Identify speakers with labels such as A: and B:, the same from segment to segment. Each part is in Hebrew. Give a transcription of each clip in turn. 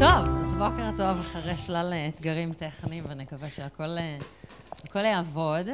A: טוב, אז בוקר טוב אחרי שלל אתגרים טכניים, ונקווה שהכל יעבוד.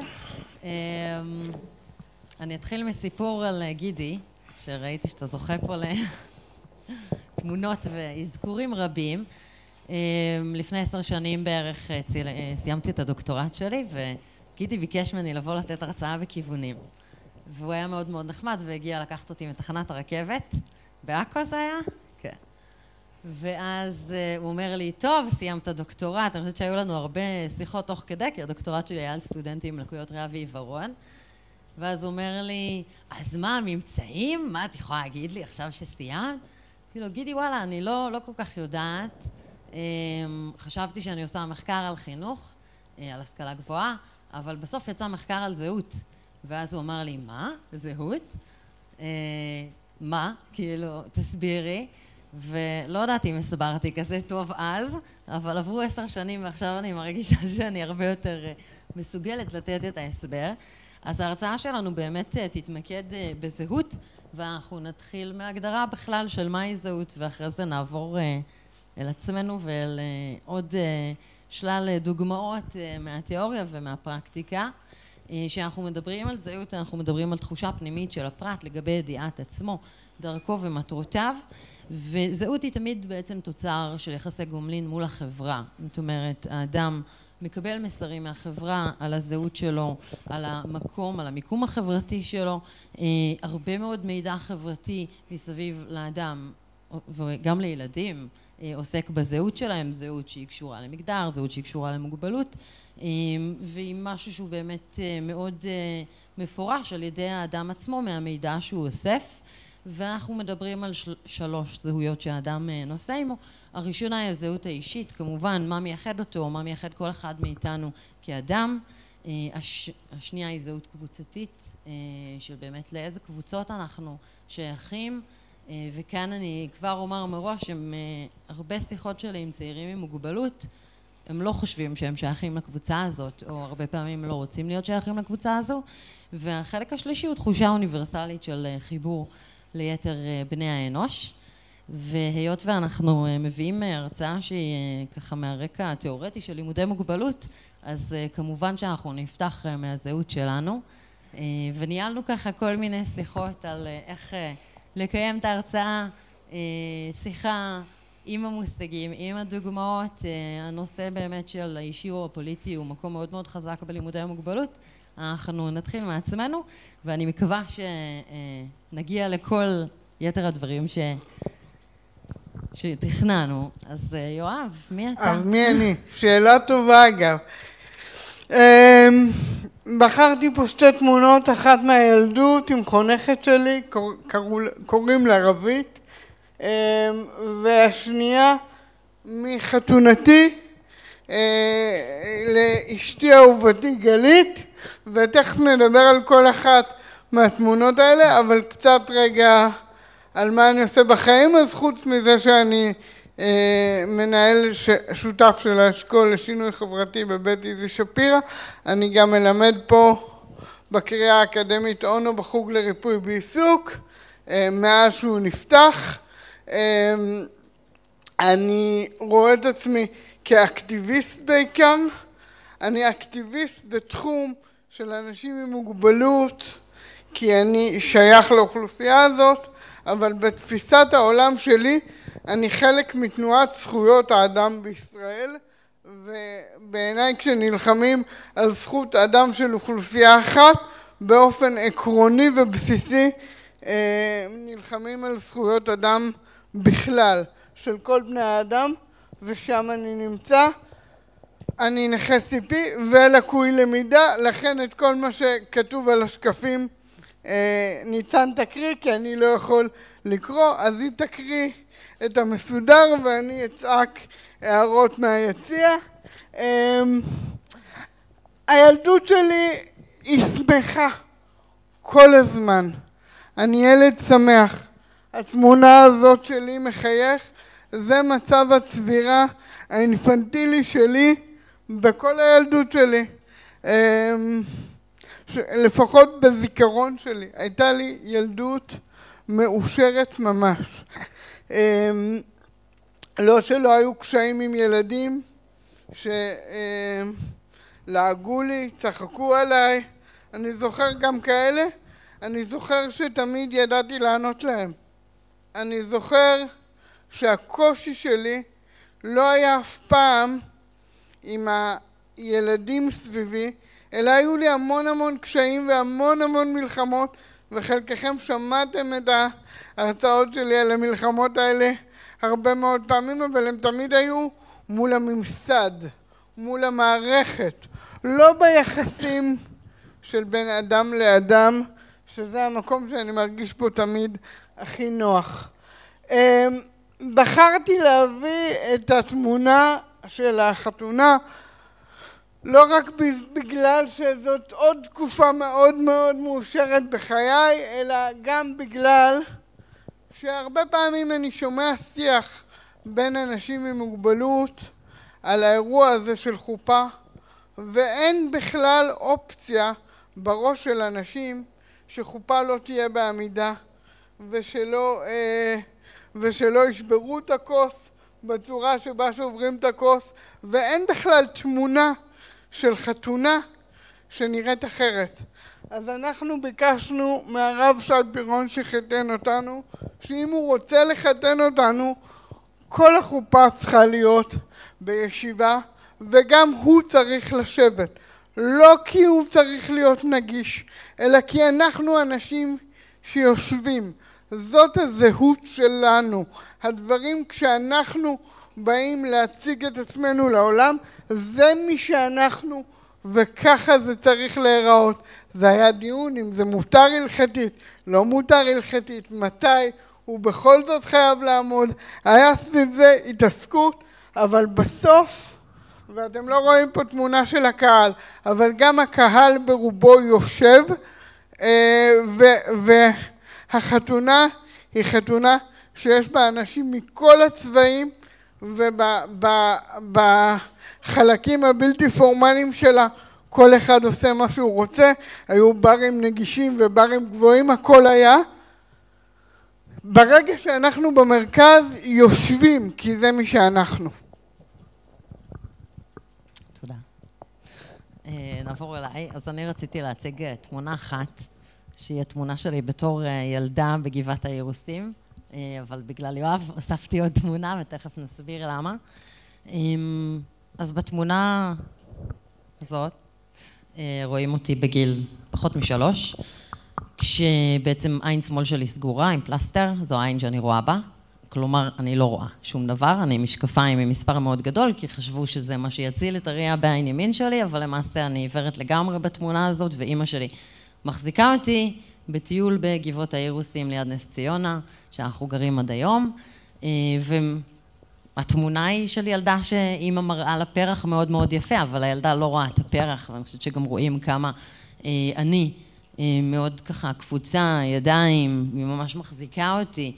A: אני אתחיל מסיפור על גידי, שראיתי שאתה זוכה פה לתמונות ואזכורים רבים. לפני 10 שנים בערך סיימתי את הדוקטורט שלי, וגידי ביקש ממני לבוא לתת הרצאה בכיוונים. והוא היה מאוד מאוד נחמד, והגיע לקחת אותי מתחנת הרכבת. בעכו זה היה? כן. ואז הוא אומר לי, טוב, סיימת דוקטורט. אני חושבת שהיו לנו הרבה שיחות תוך כדי, כי הדוקטורט שלי היה על סטודנטים עם לקויות ראייה ועיוורון. ואז הוא אומר לי, אז מה הממצאים? מה את יכולה להגיד לי עכשיו שסיימת? אמרתי לו, גידי, וואלה, אני לא כל כך יודעת. חשבתי שאני עושה מחקר על חינוך, על השכלה גבוהה, אבל בסוף יצא מחקר על זהות. ואז הוא אמר לי, מה? זהות? מה? כאילו, תסבירי. ולא יודעת אם הסברתי כזה טוב אז, אבל עברו 10 שנים ועכשיו אני מרגישה שאני הרבה יותר מסוגלת לתת את ההסבר. אז ההרצאה שלנו באמת תתמקד בזהות, ואנחנו נתחיל מהגדרה בכלל של מהי זהות, ואחרי זה נעבור אל עצמנו ואל עוד שלל דוגמאות מהתיאוריה ומהפרקטיקה. כשאנחנו מדברים על זהות, אנחנו מדברים על תחושה פנימית של הפרט לגבי ידיעת עצמו, דרכו ומטרותיו, וזהות היא תמיד בעצם תוצר של יחסי גומלין מול החברה. זאת אומרת, האדם מקבל מסרים מהחברה על הזהות שלו, על המקום, על המיקום החברתי שלו, הרבה מאוד מידע חברתי מסביב לאדם וגם לילדים עוסק בזהות שלהם, זהות שהיא קשורה למגדר, זהות שהיא קשורה למוגבלות, והיא משהו שהוא באמת מאוד מפורש על ידי האדם עצמו מהמידע שהוא אוסף. ואנחנו מדברים על 3 זהויות שהאדם נושא עמו. הראשונה היא הזהות האישית, כמובן מה מייחד אותו, מה מייחד כל אחד מאיתנו כאדם. השנייה היא זהות קבוצתית, של באמת לאיזה קבוצות אנחנו שייכים. וכאן אני כבר אומר מראש, הם הרבה שיחות שלי עם צעירים עם מוגבלות, הם לא חושבים שהם שייכים לקבוצה הזאת, או הרבה פעמים לא רוצים להיות שייכים לקבוצה הזו. והחלק השלישי הוא תחושה אוניברסלית של חיבור ליתר בני האנוש. והיות ואנחנו מביאים הרצאה שהיא ככה מהרקע התיאורטי של לימודי מוגבלות, אז כמובן שאנחנו נפתח מהזהות שלנו, וניהלנו ככה כל מיני שיחות על איך לקיים את ההרצאה, שיחה עם המושגים, עם הדוגמאות. הנושא באמת של האישי או הפוליטי הוא מקום מאוד מאוד חזק בלימודי המוגבלות. אנחנו נתחיל מעצמנו, ואני מקווה שנגיע לכל יתר הדברים שתכננו. אז יואב, מי אתה?
B: אז מי אני? שאלה טובה אגב. בחרתי פה 2 תמונות, אחת מהילדות עם חונכת שלי, קוראים לה רבית, והשנייה מחתונתי לאשתי אהובתי גלית, ותכף נדבר על כל אחת מהתמונות האלה, אבל קצת רגע על מה אני עושה בחיים. אז חוץ מזה שאני מנהל שותף של האשכול לשינוי חברתי בבית איזי שפירא, אני גם מלמד פה בקריה האקדמית אונו בחוג לריפוי בעיסוק מאז שהוא נפתח. אני רואה את עצמי כאקטיביסט בעיקר. אני אקטיביסט בתחום של אנשים עם מוגבלות, כי אני שייך לאוכלוסייה הזאת, אבל בתפיסת העולם שלי אני חלק מתנועת זכויות האדם בישראל, ובעיניי כשנלחמים על זכות אדם של אוכלוסייה אחת, באופן עקרוני ובסיסי נלחמים על זכויות אדם בכלל, של כל בני האדם, ושם אני נמצא. אני נכה CP ולקוי למידה, לכן את כל מה שכתוב על השקפים ניצן תקריא, כי אני לא יכול לקרוא, אז היא תקריא את המסודר ואני אצעק הערות מהיציע. הילדות שלי היא שמחה כל הזמן. אני ילד שמח. התמונה הזאת שלי מחייך, זה מצב הצבירה האינפנטילי שלי בכל הילדות שלי. לפחות בזיכרון שלי. הייתה לי ילדות מאושרת ממש. לא שלא היו קשיים עם ילדים שלעגו לי, צחקו עליי, אני זוכר גם כאלה, אני זוכר שתמיד ידעתי לענות להם. אני זוכר שהקושי שלי לא היה אף פעם עם הילדים סביבי, אלא היו לי המון קשיים והמון מלחמות, וחלקכם שמעתם את ההרצאות שלי על המלחמות האלה הרבה מאוד פעמים, אבל הם תמיד היו מול הממסד, מול המערכת, לא ביחסים של בין אדם לאדם, שזה המקום שאני מרגיש פה תמיד הכי נוח. בחרתי להביא את התמונה של החתונה, לא רק בגלל שזאת עוד תקופה מאוד מאושרת בחיי, אלא גם בגלל שהרבה פעמים אני שומע שיח בין אנשים עם מוגבלות על האירוע הזה של חופה, ואין בכלל אופציה בראש של אנשים שחופה לא תהיה בעמידה, ושלא ישברו את הכוס בצורה שבה שוברים את הכוס, ואין בכלל תמונה של חתונה שנראית אחרת. אז אנחנו ביקשנו מהרב שי פירון שחתן אותנו, שאם הוא רוצה לחתן אותנו, כל החופה צריכה להיות בישיבה, וגם הוא צריך לשבת. לא כי הוא צריך להיות נגיש, אלא כי אנחנו אנשים שיושבים. זאת הזהות שלנו. הדברים כשאנחנו באים להציג את עצמנו לעולם, זה מי שאנחנו, וככה זה צריך להיראות. זה היה דיון אם זה מותר הלכתית, לא מותר הלכתית, מתי הוא בכל זאת חייב לעמוד. היה סביב זה התעסקות, אבל בסוף, ואתם לא רואים פה תמונה של הקהל, אבל גם הקהל ברובו יושב, והחתונה היא חתונה שיש בה אנשים מכל הצבעים, ובחלקים הבלתי פורמליים שלה כל אחד עושה מה שהוא רוצה. היו ברים נגישים וברים גבוהים, הכל היה. ברגע שאנחנו במרכז יושבים, כי זה מי שאנחנו.
A: תודה. נעבור אליי. אז אני רציתי להציג תמונה אחת, שהיא התמונה שלי בתור ילדה בגבעת האירוסים, אבל בגלל יואב הוספתי עוד תמונה ותכף נסביר למה. אז בתמונה הזאת רואים אותי בגיל פחות מ3, כשבעצם עין שמאל שלי סגורה עם פלסטר, זו העין שאני רואה בה, כלומר אני לא רואה שום דבר, אני עם משקפיים עם מספר מאוד גדול, כי חשבו שזה מה שיציל את הראייה בעין ימין שלי, אבל למעשה אני עיוורת לגמרי בתמונה הזאת, ואימא שלי מחזיקה אותי בטיול בגבעות האירוסים ליד נס ציונה, שאנחנו גרים עד היום, והתמונה היא של ילדה שאימא מראה לה פרח מאוד מאוד יפה, אבל הילדה לא רואה את הפרח, ואני חושבת שגם רואים כמה אני מאוד ככה קפוצה, ידיים, היא ממש מחזיקה אותי.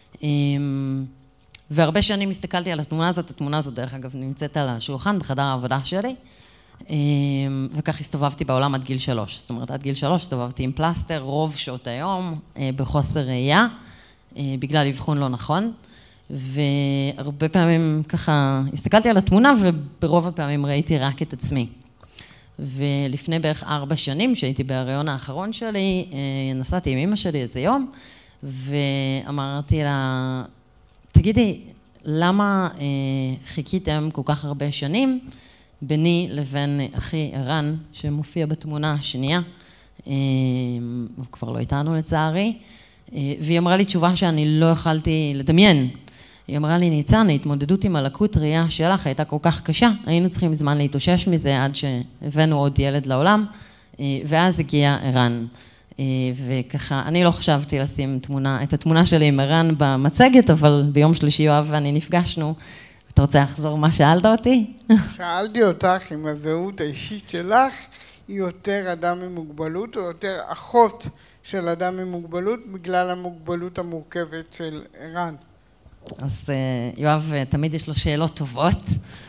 A: והרבה שנים הסתכלתי על התמונה הזאת דרך אגב נמצאת על השולחן בחדר העבודה שלי, וכך הסתובבתי בעולם עד גיל 3. זאת אומרת, עד גיל 3 הסתובבתי עם פלסטר רוב שעות היום, בחוסר ראייה, בגלל אבחון לא נכון, והרבה פעמים ככה הסתכלתי על התמונה וברוב הפעמים ראיתי רק את עצמי. ולפני בערך 4 שנים, שהייתי בהריון האחרון שלי, נסעתי עם אמא שלי איזה יום, ואמרתי לה, תגידי, למה חיכיתם כל כך הרבה שנים ביני לבין אחי ערן, שמופיע בתמונה השנייה, הוא כבר לא איתנו לצערי, והיא אמרה לי תשובה שאני לא יכלתי לדמיין. היא אמרה לי, ניצן, ההתמודדות עם הלקות ראייה שלך הייתה כל כך קשה, היינו צריכים זמן להתאושש מזה עד שהבאנו עוד ילד לעולם, ואז הגיע ערן. וככה, אני לא חשבתי לשים את התמונה שלי עם ערן במצגת, אבל ביום שלישי יואב ואני נפגשנו. אתה רוצה לחזור מה שאלת אותי?
B: שאלתי אותך אם הזהות האישית שלך היא יותר אדם עם מוגבלות או יותר אחות של אדם עם מוגבלות בגלל המוגבלות המורכבת של ערן.
A: אז יואב, תמיד יש לו שאלות טובות,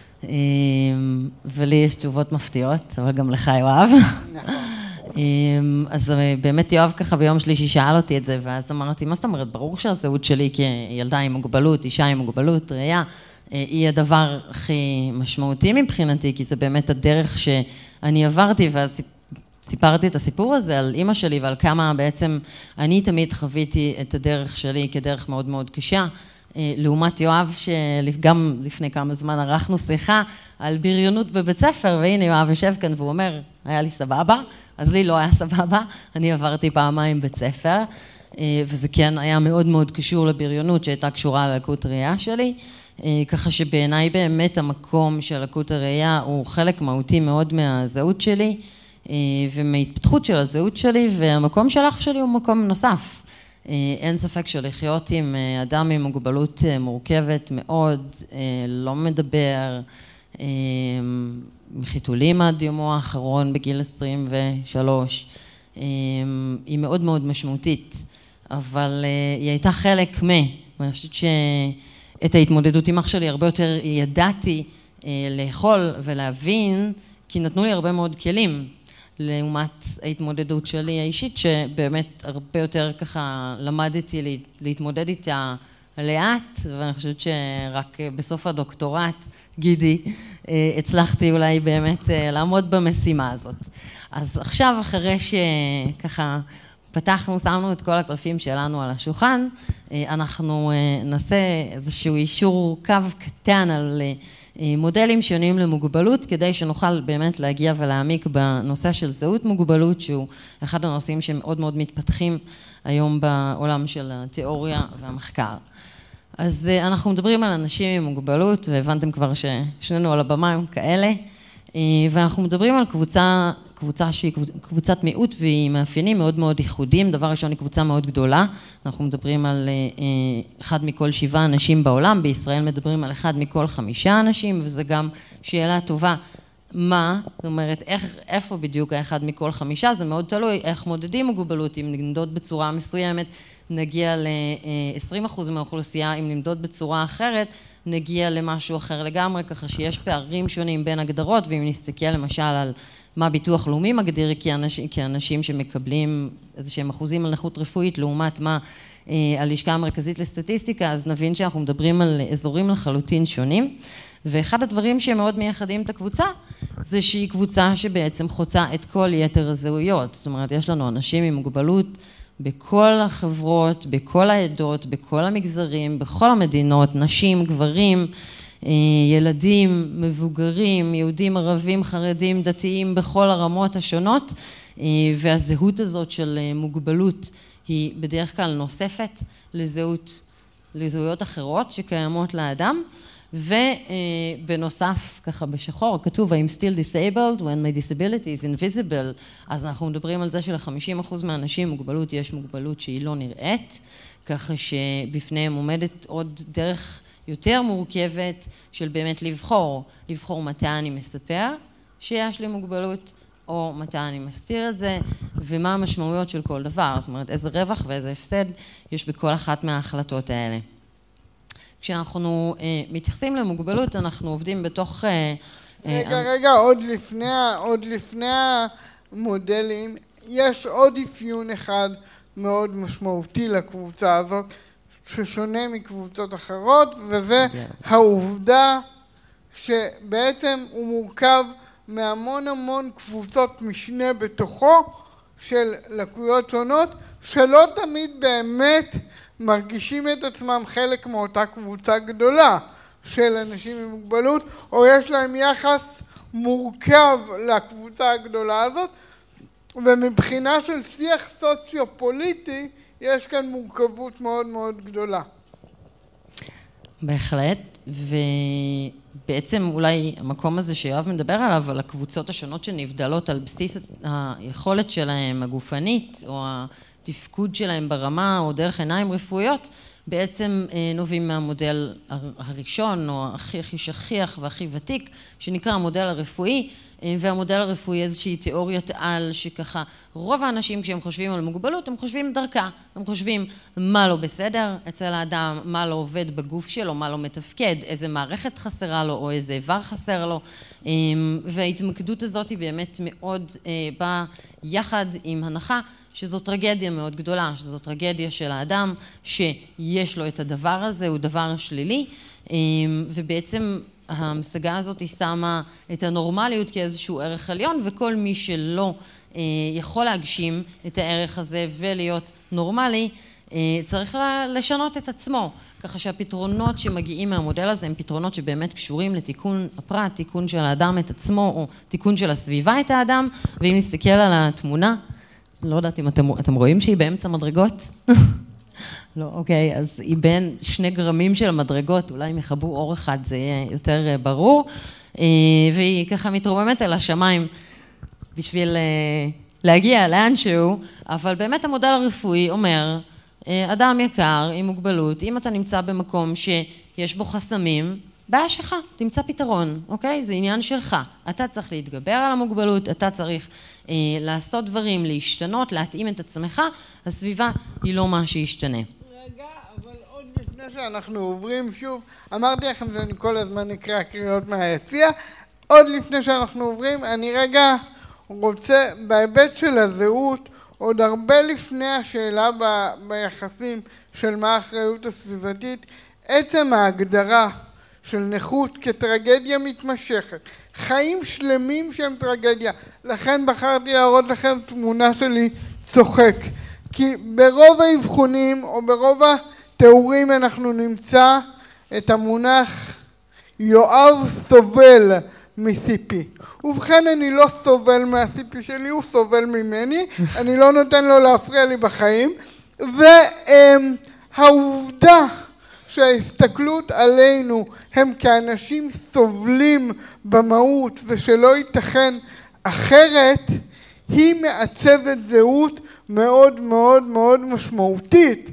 A: ולי יש תשובות מפתיעות, אבל גם לך יואב. נכון. אז באמת יואב ככה ביום שלישי שאל אותי את זה, ואז אמרתי, מה זאת אומרת? ברור שהזהות שלי כילדה עם מוגבלות, אישה עם מוגבלות, ראייה, היא הדבר הכי משמעותי מבחינתי, כי זה באמת הדרך שאני עברתי, ואז סיפרתי את הסיפור הזה על אמא שלי ועל כמה בעצם אני תמיד חוויתי את הדרך שלי כדרך מאוד מאוד קשה, לעומת יואב שגם לפני כמה זמן ערכנו שיחה על בריונות בבית ספר, והנה יואב יושב כאן והוא אומר, היה לי סבבה, אז לי לא היה סבבה, אני עברתי פעמיים בית ספר, וזה כן היה מאוד מאוד קשור לבריונות שהייתה קשורה ללקות ראייה שלי, ככה שבעיניי באמת המקום של לקות הראייה הוא חלק מהותי מאוד מהזהות שלי, ומההתפתחות של הזהות שלי, והמקום של אח שלי הוא מקום נוסף. אין ספק שלחיות עם אדם עם מוגבלות מורכבת מאוד, לא מדבר, מחיתולים עד יומו האחרון בגיל 23, היא מאוד מאוד משמעותית, אבל היא הייתה חלק ואני חושבת שאת ההתמודדות עם אח שלי הרבה יותר ידעתי לאכול ולהבין, כי נתנו לי הרבה מאוד כלים, לעומת ההתמודדות שלי האישית, שבאמת הרבה יותר ככה למדתי להתמודד איתה לאט, ואני חושבת שרק בסוף הדוקטורט, גידי, הצלחתי אולי באמת לעמוד במשימה הזאת. אז עכשיו, אחרי שככה פתחנו, שמנו את כל הקלפים שלנו על השולחן, אנחנו נעשה איזשהו אישור קו קטן על מודלים שונים למוגבלות, כדי שנוכל באמת להגיע ולהעמיק בנושא של זהות מוגבלות, שהוא אחד הנושאים שמאוד מאוד מתפתחים היום בעולם של התיאוריה והמחקר. אז אנחנו מדברים על אנשים עם מוגבלות, והבנתם כבר ששנינו על הבמה הם כאלה, ואנחנו מדברים על קבוצה שהיא קבוצת מיעוט, והיא מאפיינים מאוד מאוד ייחודיים. דבר ראשון, היא קבוצה מאוד גדולה. אנחנו מדברים על 1 מכל 7 אנשים בעולם, בישראל מדברים על 1 מכל 5 אנשים, וזה גם שאלה טובה. מה? זאת אומרת, איפה בדיוק ה1 מכל 5? זה מאוד תלוי איך מודדים מוגבלות, אם נמדוד בצורה מסוימת, נגיע ל-20% מהאוכלוסייה, אם נמדוד בצורה אחרת, נגיע למשהו אחר לגמרי, ככה שיש פערים שונים בין הגדרות, ואם נסתכל למשל על מה ביטוח לאומי מגדיר כאנשים שמקבלים איזשהם אחוזים על נכות רפואית, לעומת מה הלשכה המרכזית לסטטיסטיקה, אז נבין שאנחנו מדברים על אזורים לחלוטין שונים, ואחד הדברים שמאוד מייחדים את הקבוצה, זה שהיא קבוצה שבעצם חוצה את כל יתר הזהויות, זאת אומרת, יש לנו אנשים עם מוגבלות בכל החברות, בכל העדות, בכל המגזרים, בכל המדינות, נשים, גברים, ילדים, מבוגרים, יהודים, ערבים, חרדים, דתיים, בכל הרמות השונות, והזהות הזאת של מוגבלות היא בדרך כלל נוספת לזהויות אחרות שקיימות לאדם, ובנוסף, ככה בשחור, כתוב, I'm still disabled when my disability is invisible, אז אנחנו מדברים על זה של-50% מהאנשים עם מוגבלות יש מוגבלות שהיא לא נראית, ככה שבפניהם עומדת עוד דרך יותר מורכבת של באמת לבחור מתי אני מספר שיש לי מוגבלות, או מתי אני מסתיר את זה, ומה המשמעויות של כל דבר, זאת אומרת, איזה רווח ואיזה הפסד יש בכל אחת מההחלטות האלה. כשאנחנו מתייחסים למוגבלות, אנחנו עובדים בתוך...
B: רגע, עוד לפני המודלים, יש עוד אפיון אחד מאוד משמעותי לקבוצה הזאת, ששונה מקבוצות אחרות, וזה העובדה שבעצם הוא מורכב מהמון קבוצות משנה בתוכו של לקויות שונות, שלא תמיד באמת מרגישים את עצמם חלק מאותה קבוצה גדולה של אנשים עם מוגבלות, או יש להם יחס מורכב לקבוצה הגדולה הזאת, ומבחינה של שיח סוציו-פוליטי, יש כאן מורכבות מאוד מאוד גדולה.
A: בהחלט, ובעצם אולי המקום הזה שיואב מדבר עליו, על הקבוצות השונות שנבדלות על בסיס היכולת שלהם הגופנית, או התפקוד שלהם ברמה או דרך עיניים רפואיות, בעצם נובעים מהמודל הראשון, או הכי שכיח והכי ותיק, שנקרא המודל הרפואי, והמודל הרפואי איזושהי תיאוריית על שככה רוב האנשים כשהם חושבים על מוגבלות הם חושבים דרכה, הם חושבים מה לא בסדר אצל האדם, מה לא עובד בגוף שלו, מה לא מתפקד, איזה מערכת חסרה לו או איזה איבר חסר לו, וההתמקדות הזאת היא באמת מאוד באה יחד עם הנחה שזו טרגדיה מאוד גדולה, שזו טרגדיה של האדם שיש לו את הדבר הזה, הוא דבר שלילי, ובעצם ההמשגה הזאת היא שמה את הנורמליות כאיזשהו ערך עליון, וכל מי שלא יכול להגשים את הערך הזה ולהיות נורמלי, צריך לשנות את עצמו, ככה שהפתרונות שמגיעים מהמודל הזה הם פתרונות שבאמת קשורים לתיקון הפרט, תיקון של האדם את עצמו, או תיקון של הסביבה את האדם. ואם נסתכל על התמונה, לא יודעת אם אתם רואים שהיא באמצע מדרגות? לא, אוקיי, אז היא בין 2 גרמים של המדרגות, אולי אם יחבו אור אחד זה יהיה יותר ברור, והיא ככה מתרוממת אל השמיים בשביל להגיע לאנשהו, אבל באמת המודל הרפואי אומר, אדם יקר עם מוגבלות, אם אתה נמצא במקום שיש בו חסמים, בעיה שלך, תמצא פתרון, אוקיי? זה עניין שלך. אתה צריך להתגבר על המוגבלות, אתה צריך לעשות דברים, להשתנות, להתאים את עצמך, הסביבה היא לא מה שישתנה.
B: רגע, אבל עוד לפני שאנחנו עוברים שוב, אמרתי לכם שאני כל הזמן אקרא קריאות מהיציע, עוד לפני שאנחנו עוברים, אני רגע רוצה בהיבט של הזהות, עוד הרבה לפני השאלה ביחסים של מה האחריות הסביבתית, עצם ההגדרה של נכות כטרגדיה מתמשכת, חיים שלמים שהם טרגדיה, לכן בחרתי להראות לכם תמונה שלי צוחק, כי ברוב האבחונים או ברוב התיאורים אנחנו נמצא את המונח יואב סובל מסיפי. ובכן אני לא סובל מהסיפי שלי, הוא סובל ממני, אני לא נותן לו להפריע לי בחיים, והעובדה שההסתכלות עלינו הם כאנשים סובלים במהות ושלא ייתכן אחרת, היא מעצבת זהות מאוד מאוד מאוד משמעותית.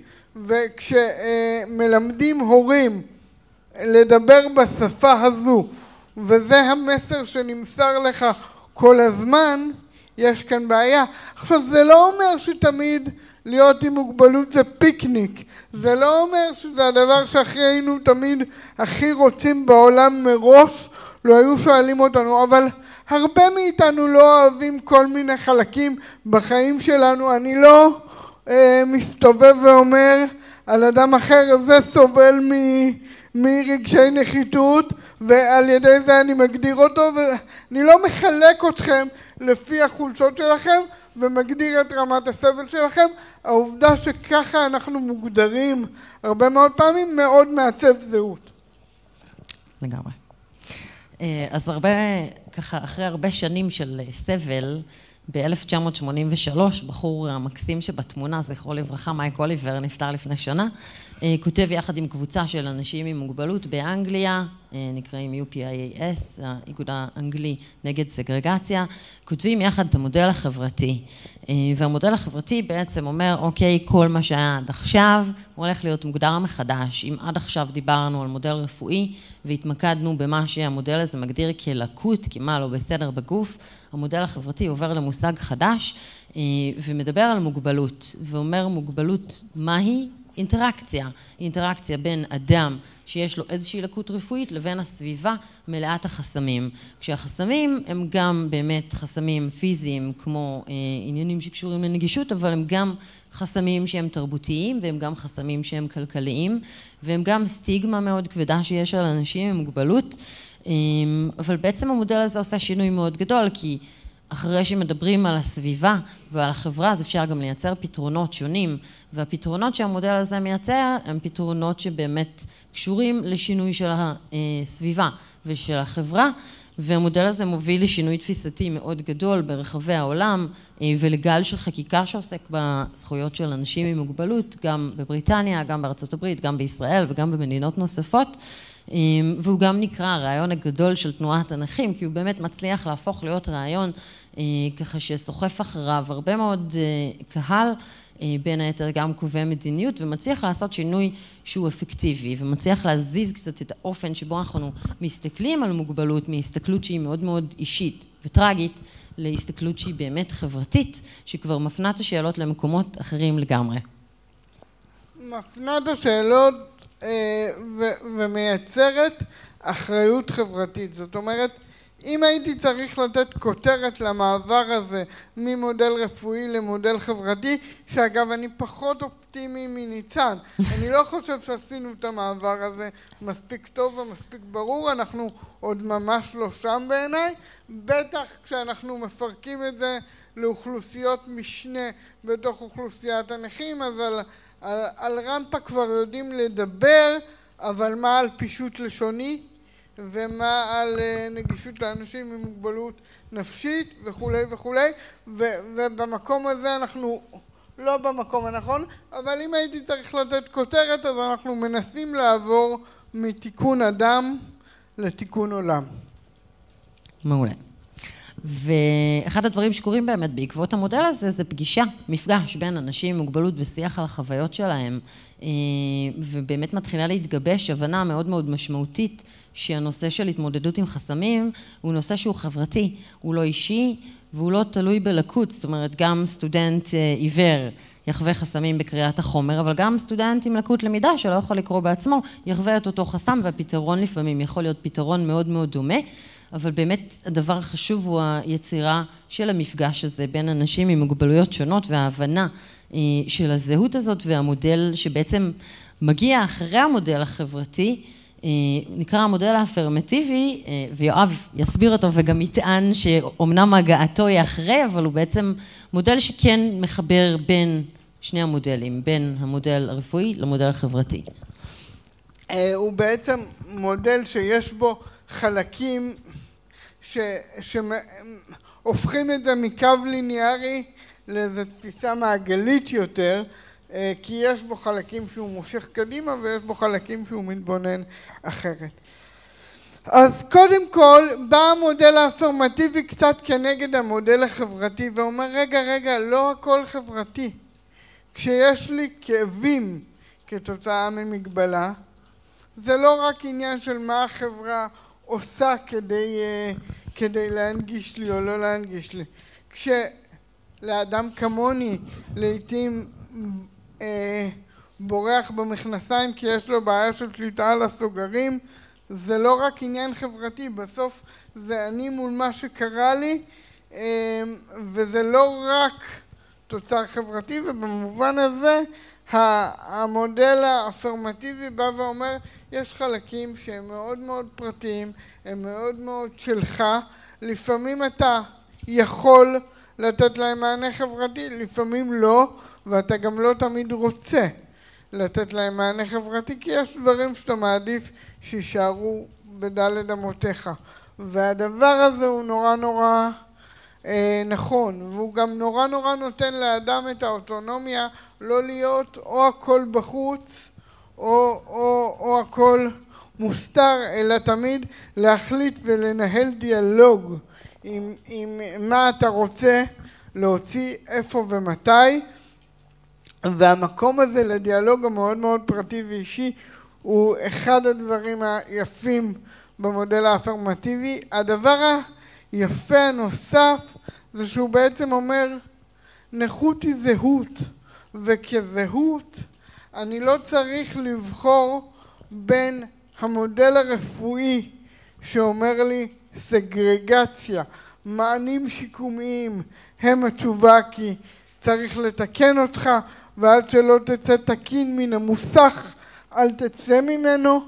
B: וכשמלמדים הורים לדבר בשפה הזו, וזה המסר שנמסר לך כל הזמן, יש כאן בעיה. עכשיו זה לא אומר שתמיד להיות עם מוגבלות זה פיקניק, זה לא אומר שזה הדבר שאחרינו תמיד הכי רוצים בעולם מראש, לא היו שואלים אותנו, אבל הרבה מאיתנו לא אוהבים כל מיני חלקים בחיים שלנו. אני לא מסתובב ואומר על אדם אחר זה סובל מרגשי נחיתות ועל ידי זה אני מגדיר אותו, ואני לא מחלק אתכם לפי החולשות שלכם ומגדיר את רמת הסבל שלכם. העובדה שככה אנחנו מוגדרים הרבה מאוד פעמים מאוד מעצב זהות.
A: לגמרי. אז ככה אחרי הרבה שנים של סבל, ב-1983 בחור המקסים שבתמונה, זכרו לברכה, מייק אוליבר, נפטר לפני שנה, כותב יחד עם קבוצה של אנשים עם מוגבלות באנגליה, נקראים UPIAS, האיגוד האנגלי נגד סגרגציה, כותבים יחד את המודל החברתי, והמודל החברתי בעצם אומר, אוקיי, כל מה שהיה עד עכשיו, הוא הולך להיות מוגדר מחדש. אם עד עכשיו דיברנו על מודל רפואי והתמקדנו במה שהמודל הזה מגדיר כלקות, כי מה לא בסדר בגוף, המודל החברתי עובר למושג חדש ומדבר על מוגבלות, ואומר מוגבלות מהי? אינטראקציה, אינטראקציה בין אדם שיש לו איזושהי לקות רפואית לבין הסביבה מלאת החסמים. כשהחסמים הם גם באמת חסמים פיזיים כמו עניינים שקשורים לנגישות, אבל הם גם חסמים שהם תרבותיים והם גם חסמים שהם כלכליים והם גם סטיגמה מאוד כבדה שיש על אנשים עם מוגבלות. אבל בעצם המודל הזה עושה שינוי מאוד גדול, כי אחרי שמדברים על הסביבה ועל החברה, אז אפשר גם לייצר פתרונות שונים, והפתרונות שהמודל הזה מייצר הם פתרונות שבאמת קשורים לשינוי של הסביבה ושל החברה, והמודל הזה מוביל לשינוי תפיסתי מאוד גדול ברחבי העולם, ולגל של חקיקה שעוסק בזכויות של אנשים עם מוגבלות, גם בבריטניה, גם בארצות הברית, גם בישראל וגם במדינות נוספות, והוא גם נקרא הרעיון הגדול של תנועת הנכים, כי הוא באמת מצליח להפוך להיות רעיון ככה שסוחף אחריו הרבה מאוד קהל, בין היתר גם קובעי מדיניות, ומצליח לעשות שינוי שהוא אפקטיבי, ומצליח להזיז קצת את האופן שבו אנחנו מסתכלים על מוגבלות, מהסתכלות שהיא מאוד מאוד אישית וטרגית, להסתכלות שהיא באמת חברתית, שכבר מפנה את השאלות למקומות אחרים לגמרי.
B: מפנה את השאלות ומייצרת אחריות חברתית. זאת אומרת, אם הייתי צריך לתת כותרת למעבר הזה ממודל רפואי למודל חברתי, שאגב אני פחות אופטימי מניצן, אני לא חושב שעשינו את המעבר הזה מספיק טוב ומספיק ברור, אנחנו עוד ממש לא שם בעיניי, בטח כשאנחנו מפרקים את זה לאוכלוסיות משנה בתוך אוכלוסיית הנכים, אז על רמפה כבר יודעים לדבר, אבל מה על פישוט לשוני ומה על נגישות לאנשים עם מוגבלות נפשית וכולי וכולי, ובמקום הזה אנחנו לא במקום הנכון, אבל אם הייתי צריך לתת כותרת אז אנחנו מנסים לעבור מתיקון אדם לתיקון עולם.
A: מעולה. ואחד הדברים שקורים באמת בעקבות המודל הזה זה פגישה, מפגש בין אנשים עם מוגבלות ושיח על החוויות שלהם, ובאמת מתחילה להתגבש הבנה מאוד מאוד משמעותית שהנושא של התמודדות עם חסמים הוא נושא שהוא חברתי, הוא לא אישי והוא לא תלוי בלקות, זאת אומרת גם סטודנט עיוור יחווה חסמים בקריאת החומר, אבל גם סטודנט עם לקות למידה שלא יכול לקרוא בעצמו יחווה את אותו חסם, והפתרון לפעמים יכול להיות פתרון מאוד מאוד דומה, אבל באמת הדבר החשוב הוא היצירה של המפגש הזה בין אנשים עם מוגבלויות שונות וההבנה של הזהות הזאת והמודל שבעצם מגיע אחרי המודל החברתי, נקרא המודל האפרמטיבי, ויואב יסביר אותו וגם יטען שאומנם הגעתו היא אחרי, אבל הוא בעצם מודל שכן מחבר בין שני המודלים, בין המודל הרפואי למודל החברתי.
B: הוא בעצם מודל שיש בו חלקים שהופכים את זה מקו ליניארי לאיזו תפיסה מעגלית יותר, כי יש בו חלקים שהוא מושך קדימה ויש בו חלקים שהוא מתבונן אחרת. אז קודם כל בא המודל האפרמטיבי קצת כנגד המודל החברתי ואומר רגע, לא הכל חברתי. כשיש לי כאבים כתוצאה ממגבלה, זה לא רק עניין של מה החברה עושה כדי להנגיש לי או לא להנגיש לי. כשלאדם כמוני לעתים בורח במכנסיים כי יש לו בעיה של שליטה על הסוגרים, זה לא רק עניין חברתי, בסוף זה אני מול מה שקרה לי, וזה לא רק תוצר חברתי, ובמובן הזה המודל האפרמטיבי בא ואומר יש חלקים שהם מאוד מאוד פרטיים, הם מאוד מאוד שלך, לפעמים אתה יכול לתת להם מענה חברתי, לפעמים לא, ואתה גם לא תמיד רוצה לתת להם מענה חברתי, כי יש דברים שאתה מעדיף שישארו בדלת אמותיך, והדבר הזה הוא נורא נכון, והוא גם נורא נותן לאדם את האוטונומיה לא להיות או הכל בחוץ או הכל מוסתר, אלא תמיד להחליט ולנהל דיאלוג עם מה אתה רוצה להוציא, איפה ומתי, והמקום הזה לדיאלוג המאוד מאוד פרטי ואישי הוא אחד הדברים היפים במודל האפרמטיבי. הדבר היפה הנוסף זה שהוא בעצם אומר נכות היא זהות, וכזהות אני לא צריך לבחור בין המודל הרפואי שאומר לי סגרגציה, מענים שיקומיים הם התשובה כי צריך לתקן אותך ועד שלא תצא תקין מן המוסך אל תצא ממנו,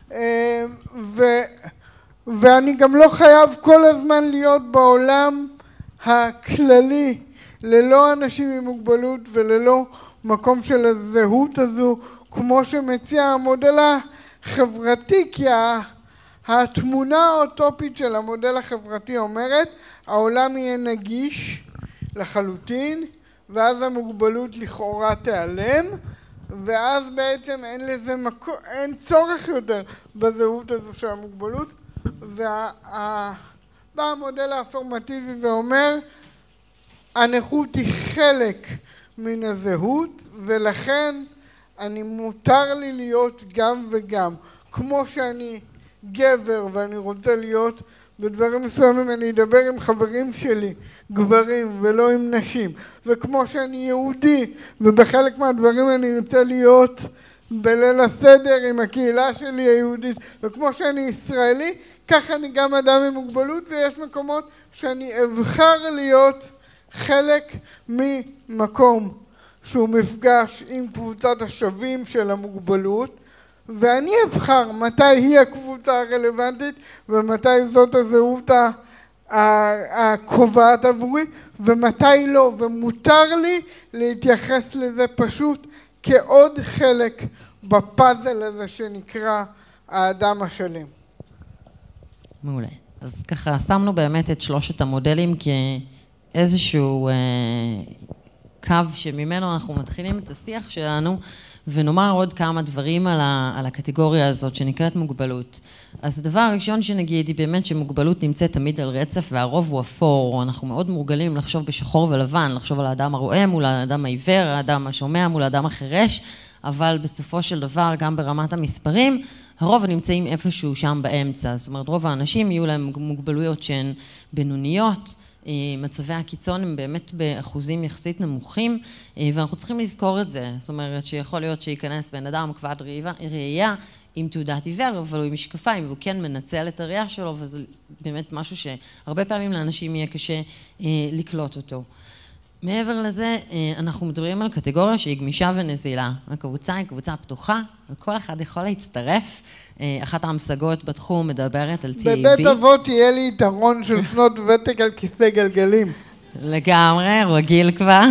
B: ואני גם לא חייב כל הזמן להיות בעולם הכללי ללא אנשים עם מוגבלות וללא מקום של הזהות הזו כמו שמציע המודל החברתי, כי התמונה האוטופית של המודל החברתי אומרת העולם יהיה נגיש לחלוטין ואז המוגבלות לכאורה תיעלם, ואז בעצם אין לזה מקום, אין צורך יותר בזהות הזו של המוגבלות, בא המודל האפרמטיבי ואומר הנכות היא חלק מן הזהות ולכן אני מותר לי להיות גם וגם, כמו שאני גבר ואני רוצה להיות בדברים מסוימים אני אדבר עם חברים שלי גברים ולא עם נשים, וכמו שאני יהודי ובחלק מהדברים אני רוצה להיות בליל הסדר עם הקהילה שלי היהודית, וכמו שאני ישראלי ככה אני גם אדם עם מוגבלות, ויש מקומות שאני אבחר להיות חלק ממקום שהוא מפגש עם קבוצת השווים של המוגבלות, ואני אבחר מתי היא הקבוצה הרלוונטית ומתי זאת הזהות הקובעת עבורי ומתי לא, ומותר לי להתייחס לזה פשוט כעוד חלק בפאזל הזה שנקרא האדם השלם.
A: מעולה. אז ככה שמנו באמת את שלושת המודלים כאיזשהו קו שממנו אנחנו מתחילים את השיח שלנו, ונאמר עוד כמה דברים על הקטגוריה הזאת שנקראת מוגבלות. אז הדבר הראשון שנגיד היא באמת שמוגבלות נמצאת תמיד על רצף והרוב הוא אפור, אנחנו מאוד מורגלים לחשוב בשחור ולבן, לחשוב על האדם הרואה מול האדם העיוור, האדם השומע מול האדם החירש, אבל בסופו של דבר גם ברמת המספרים, הרוב נמצאים איפשהו שם באמצע, זאת אומרת רוב האנשים יהיו להם מוגבלויות שהן בינוניות, מצבי הקיצון הם באמת באחוזים יחסית נמוכים, ואנחנו צריכים לזכור את זה, זאת אומרת שיכול להיות שייכנס בן אדם כבד ראייה עם תעודת עיוור, אבל הוא עם משקפיים, והוא כן מנצל את הראייה שלו, וזה באמת משהו שהרבה פעמים לאנשים יהיה קשה לקלוט אותו. מעבר לזה, אנחנו מדברים על קטגוריה שהיא גמישה ונזילה. הקבוצה היא קבוצה פתוחה, וכל אחד יכול להצטרף. אחת ההמשגות בתחום מדברת על TAB.
B: בבית אבות יהיה לי יתרון של שנות ותק על כיסא גלגלים.
A: לגמרי, רגיל כבר.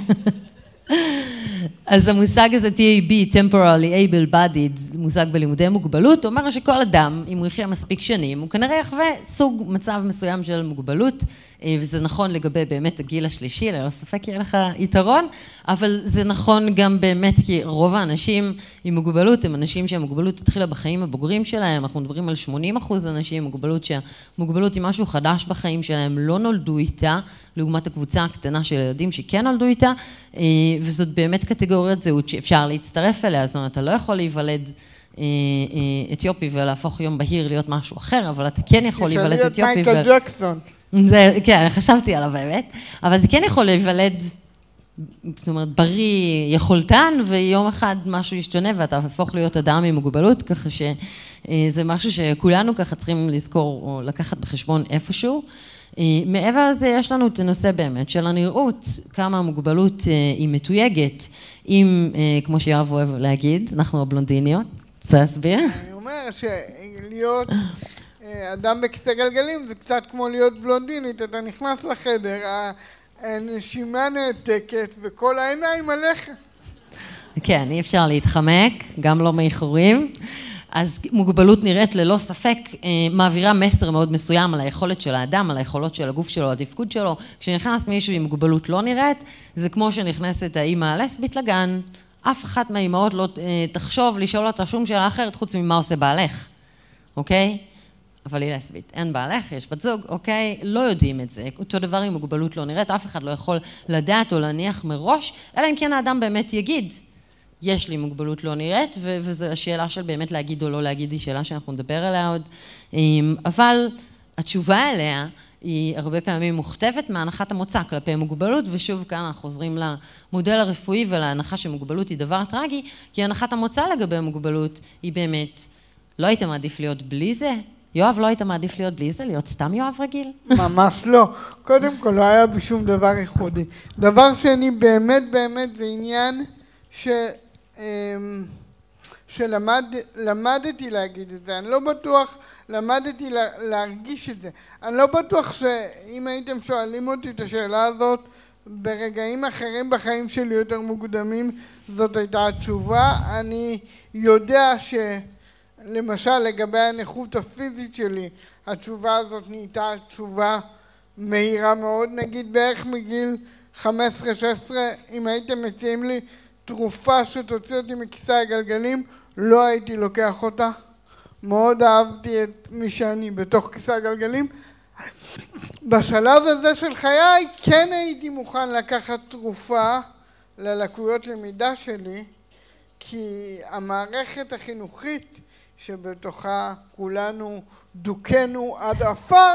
A: אז המושג הזה TAB, Temporally Able Bodied, מושג בלימודי מוגבלות, אומר שכל אדם, אם הוא יחיה מספיק שנים, הוא כנראה יחווה סוג מצב מסוים של מוגבלות, וזה נכון לגבי באמת הגיל השלישי, ללא ספק יהיה לך יתרון, אבל זה נכון גם באמת כי רוב האנשים עם מוגבלות הם אנשים שהמוגבלות התחילה בחיים הבוגרים שלהם, אנחנו מדברים על 80% אנשים עם מוגבלות שהמוגבלות היא משהו חדש בחיים שלהם, לא נולדו איתה, לעומת הקבוצה הקטנה של ילדים שכן נולדו איתה, וזאת באמת קטגוריית זהות שאפשר להצטרף אליה, זאת אומרת, אתה לא יכול להיוולד אתיופי ולהפוך יום בהיר להיות משהו אחר, אבל אתה כן יכול להיוולד אתיופי.
B: מייקל ג'קסון.
A: כן, חשבתי עליו באמת, אבל אתה כן יכול להיוולד, זאת אומרת, בריא יכולתן, ויום אחד משהו ישתנה ואתה הפוך להיות אדם עם מוגבלות, ככה שזה משהו שכולנו ככה צריכים לזכור או לקחת בחשבון איפשהו. מעבר לזה יש לנו את הנושא באמת של הנראות, כמה המוגבלות היא מתויגת, אם, כמו שיואב אוהב להגיד, אנחנו הבלונדיניות, רוצה להסביר?
B: אני אומר שלהיות אדם בכיסא גלגלים זה קצת כמו להיות בלונדינית, אתה נכנס לחדר, הנשימה נעתקת וכל העיניים עליך.
A: כן, אי אפשר להתחמק, גם לא מאיחורים. אז מוגבלות נראית ללא ספק, מעבירה מסר מאוד מסוים על היכולת של האדם, על היכולות של הגוף שלו, התפקוד שלו. כשנכנס מישהו עם מוגבלות לא נראית, זה כמו שנכנסת האמא הלסבית לגן, אף אחת מהאימהות לא תחשוב לשאול אותה שום שאלה אחרת חוץ ממה עושה בעלך, אוקיי? אבל היא לסבית, אין בעלך, יש בת זוג, אוקיי? לא יודעים את זה. אותו דבר עם מוגבלות לא נראית, אף אחד לא יכול לדעת או להניח מראש, אלא אם כן האדם באמת יגיד. יש לי מוגבלות לא נראית, וזו השאלה של באמת להגיד או לא להגיד, היא שאלה שאנחנו נדבר עליה עוד. אבל התשובה אליה היא הרבה פעמים מוכתבת מהנחת המוצא כלפי מוגבלות, ושוב כאן אנחנו חוזרים למודל הרפואי ולהנחה שמוגבלות היא דבר טרגי, כי הנחת המוצא לגבי מוגבלות היא באמת, לא היית מעדיף להיות בלי זה? יואב, לא היית מעדיף להיות בלי זה? להיות סתם יואב רגיל?
B: ממש לא. קודם כל לא היה בשום דבר ייחודי. דבר שני, באמת זה עניין שלמדתי להגיד את זה, אני לא בטוח, למדתי להרגיש את זה. אני לא בטוח שאם הייתם שואלים אותי את השאלה הזאת ברגעים אחרים בחיים שלי יותר מוקדמים, זאת הייתה התשובה. אני יודע שלמשל לגבי הנכות הפיזית שלי, התשובה הזאת נהייתה תשובה מהירה מאוד, נגיד בערך מגיל 15-16, אם הייתם מציעים לי תרופה שתוציא אותי מכיסא הגלגלים, לא הייתי לוקח אותה. מאוד אהבתי את מי שאני בתוך כיסא הגלגלים. בשלב הזה של חיי כן הייתי מוכן לקחת תרופה ללקויות למידה שלי, כי המערכת החינוכית שבתוכה כולנו דוקנו עד אפר,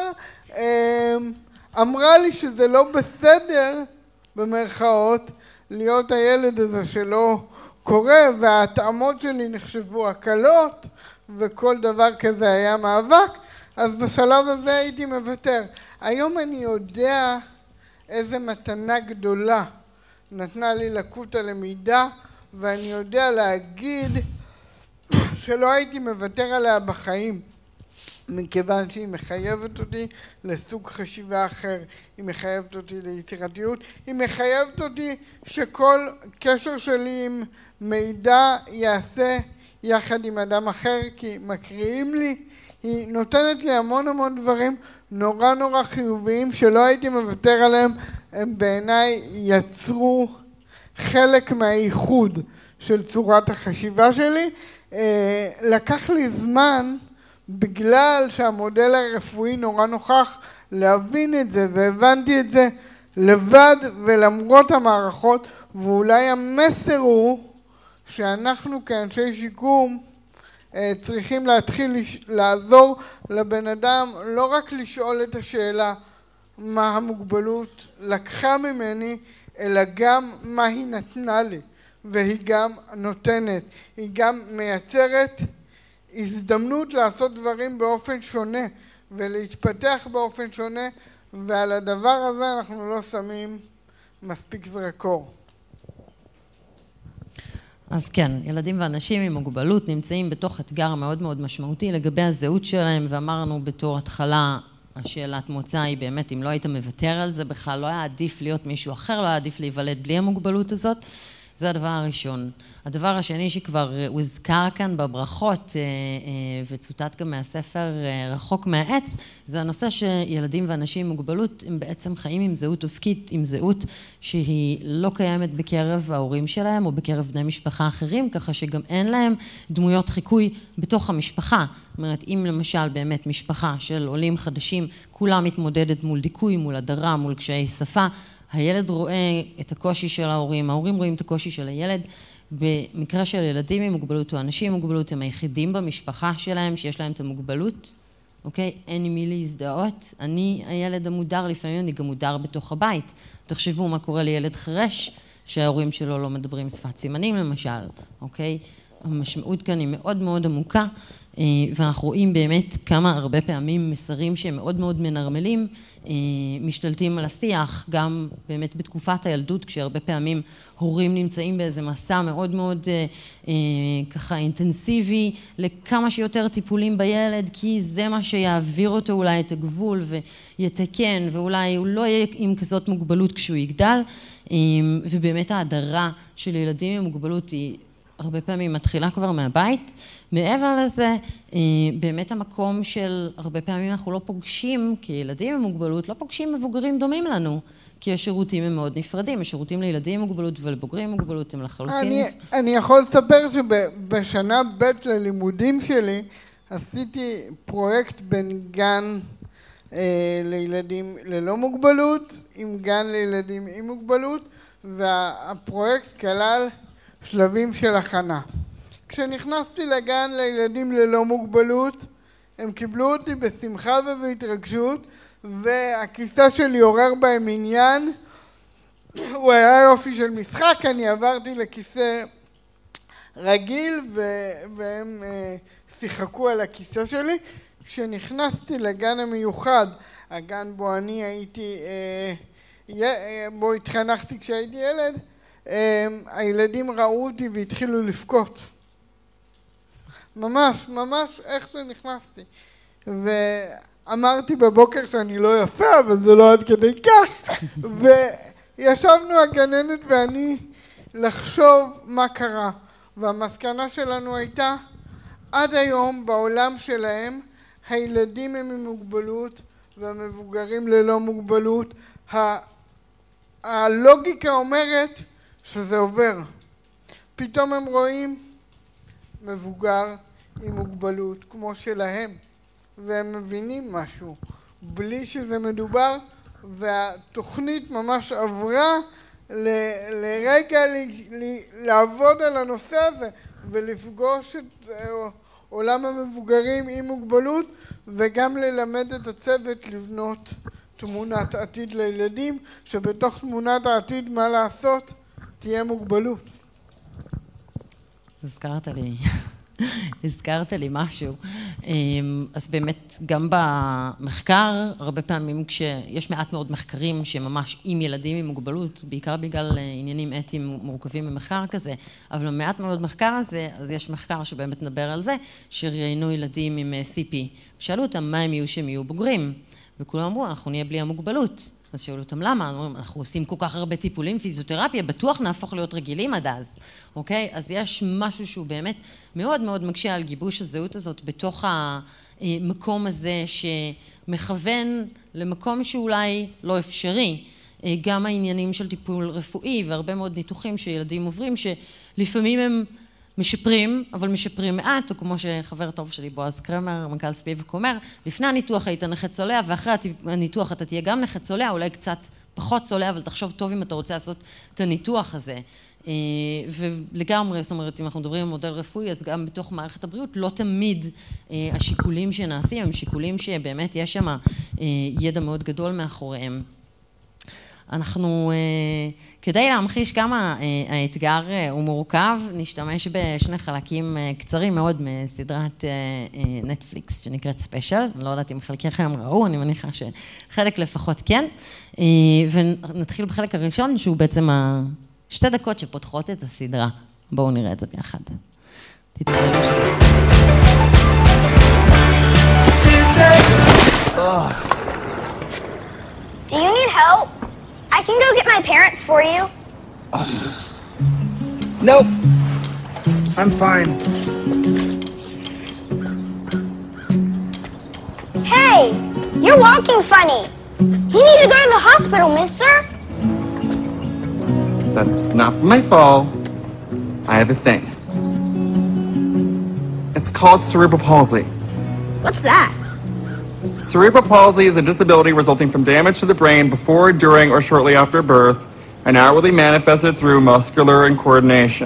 B: אמרה לי שזה לא בסדר, במרכאות, להיות הילד הזה שלא קורה, וההתאמות שלי נחשבו הקלות, וכל דבר כזה היה מאבק. אז בשלב הזה הייתי מוותר. היום אני יודע איזה מתנה גדולה נתנה לי לקות הלמידה, ואני יודע להגיד שלא הייתי מוותר עליה בחיים, מכיוון שהיא מחייבת אותי לסוג חשיבה אחר, היא מחייבת אותי ליצירתיות, היא מחייבת אותי שכל קשר שלי עם מידע יעשה יחד עם אדם אחר, כי מקריאים לי, היא נותנת לי המון דברים נורא חיוביים שלא הייתי מוותר עליהם. הם בעיניי יצרו חלק מהייחוד של צורת החשיבה שלי. לקח לי זמן, בגלל שהמודל הרפואי נורא נוכח, להבין את זה, והבנתי את זה לבד ולמרות המערכות. ואולי המסר הוא שאנחנו כאנשי שיקום צריכים להתחיל לעזור לבן אדם לא רק לשאול את השאלה מה המוגבלות לקחה ממני, אלא גם מה היא נתנה לי, והיא גם נותנת, היא גם מייצרת הזדמנות לעשות דברים באופן שונה ולהתפתח באופן שונה, ועל הדבר הזה אנחנו לא שמים מספיק זרקור.
A: אז כן, ילדים ואנשים עם מוגבלות נמצאים בתוך אתגר מאוד משמעותי לגבי הזהות שלהם, ואמרנו בתור התחלה, השאלת מוצא היא באמת אם לא היית מוותר על זה בכלל, לא היה עדיף להיות מישהו אחר, לא היה עדיף להיוולד בלי המוגבלות הזאת. זה הדבר הראשון. הדבר השני שכבר הוזכר כאן בברכות וצוטט גם מהספר רחוק מהעץ, זה הנושא שילדים ואנשים עם מוגבלות הם בעצם חיים עם זהות אופקית, עם זהות שהיא לא קיימת בקרב ההורים שלהם או בקרב בני משפחה אחרים, ככה שגם אין להם דמויות חיקוי בתוך המשפחה. זאת אומרת, אם למשל באמת משפחה של עולים חדשים, כולה מתמודדת מול דיכוי, מול הדרה, מול קשיי שפה, הילד רואה את הקושי של ההורים רואים את הקושי של הילד. במקרה של ילדים עם מוגבלות או אנשים עם מוגבלות, הם היחידים במשפחה שלהם שיש להם את המוגבלות, אוקיי? אין עם מי להזדהות. אני הילד המודר, לפעמים אני גם מודר בתוך הבית. תחשבו מה קורה לילד חרש, שההורים שלו לא מדברים שפת סימנים למשל, אוקיי? המשמעות כאן היא מאוד עמוקה, ואנחנו רואים באמת כמה הרבה פעמים מסרים שהם מאוד מנרמלים, משתלטים על השיח, גם באמת בתקופת הילדות, כשהרבה פעמים הורים נמצאים באיזה מסע מאוד ככה אינטנסיבי, לכמה שיותר טיפולים בילד, כי זה מה שיעביר אותו אולי את הגבול ויתקן, ואולי הוא לא יהיה עם כזאת מוגבלות כשהוא יגדל, ובאמת ההדרה של ילדים עם מוגבלות היא הרבה פעמים מתחילה כבר מהבית. מעבר לזה, באמת המקום של הרבה פעמים אנחנו לא פוגשים, כי ילדים עם מוגבלות לא פוגשים מבוגרים דומים לנו, כי השירותים הם מאוד נפרדים, השירותים לילדים עם מוגבלות ולבוגרים עם מוגבלות הם לחלוטין.
B: אני יכול לספר שבשנה ב' ללימודים שלי, עשיתי פרויקט בין גן לילדים ללא מוגבלות, עם גן לילדים עם מוגבלות, והפרויקט כלל שלבים של הכנה. כשנכנסתי לגן לילדים ללא מוגבלות, הם קיבלו אותי בשמחה ובהתרגשות, והכיסא שלי עורר בהם עניין. הוא היה יופי של משחק, אני עברתי לכיסא רגיל והם שיחקו על הכיסא שלי. כשנכנסתי לגן המיוחד, הגן בו אני הייתי, בו התחנכתי כשהייתי ילד, הילדים ראו אותי והתחילו לבכות. ממש איך שנכנסתי. ואמרתי בבוקר שאני לא יפה, אבל זה לא עד כדי כך. וישבנו הגננת ואני לחשוב מה קרה. והמסקנה שלנו הייתה, עד היום בעולם שלהם, הילדים הם עם מוגבלות והמבוגרים ללא מוגבלות. הלוגיקה אומרת שזה עובר. פתאום הם רואים מבוגר עם מוגבלות כמו שלהם, והם מבינים משהו בלי שזה מדובר, והתוכנית ממש עברה לרגע לעבוד על הנושא הזה ולפגוש את עולם המבוגרים עם מוגבלות, וגם ללמד את הצוות לבנות תמונת עתיד לילדים, שבתוך תמונת העתיד מה לעשות תהיה מוגבלות.
A: הזכרת לי הזכרת לי משהו. אז באמת, גם במחקר, הרבה פעמים כשיש מעט מאוד מחקרים שממש עם ילדים עם מוגבלות, בעיקר בגלל עניינים אתיים מורכבים במחקר כזה, אבל מעט מאוד מחקר הזה, אז יש מחקר שבאמת נדבר על זה, שראיינו ילדים עם CP. שאלו אותם מה הם יהיו שהם יהיו בוגרים, וכולם אמרו, אנחנו נהיה בלי המוגבלות. אז שאלו אותם למה? אנחנו עושים כל כך הרבה טיפולים, פיזיותרפיה, בטוח נהפוך להיות רגילים עד אז, אוקיי? אז יש משהו שהוא באמת מאוד מאוד מקשה על גיבוש הזהות הזאת בתוך המקום הזה שמכוון למקום שאולי לא אפשרי. גם העניינים של טיפול רפואי והרבה מאוד ניתוחים שילדים עוברים, שלפעמים הם משפרים, אבל משפרים מעט, או כמו שחבר טוב שלי בועז קרמר, מנכ"ל ספיבק אומר, לפני הניתוח היית נכה צולע, ואחרי הניתוח אתה תהיה גם נכה צולע, אולי קצת פחות צולע, אבל תחשוב טוב אם אתה רוצה לעשות את הניתוח הזה. ולגמרי, זאת אומרת, אם אנחנו מדברים על מודל רפואי, אז גם בתוך מערכת הבריאות, לא תמיד השיקולים שנעשים, הם שיקולים שבאמת יש שם ידע מאוד גדול מאחוריהם. אנחנו, כדי להמחיש כמה האתגר הוא מורכב, נשתמש בשני חלקים קצרים מאוד מסדרת נטפליקס שנקראת ספיישל. לא יודעת אם חלקכם ראו, אני מניחה שחלק לפחות כן. ונתחיל בחלק הראשון, שהוא בעצם 2 דקות שפותחות את הסדרה. בואו נראה את זה ביחד. תתראה
C: Do you need help? I can go get my parents for you.
D: Nope. I'm fine.
C: Hey, you're walking funny. You need to go to the hospital, mister.
D: That's not my fault. I have a thing. It's called cerebral palsy.
C: What's that?
D: Cerebral palsy is a disability resulting from damage to the brain before, during, or shortly after birth, and outwardly manifested through muscular incoordination.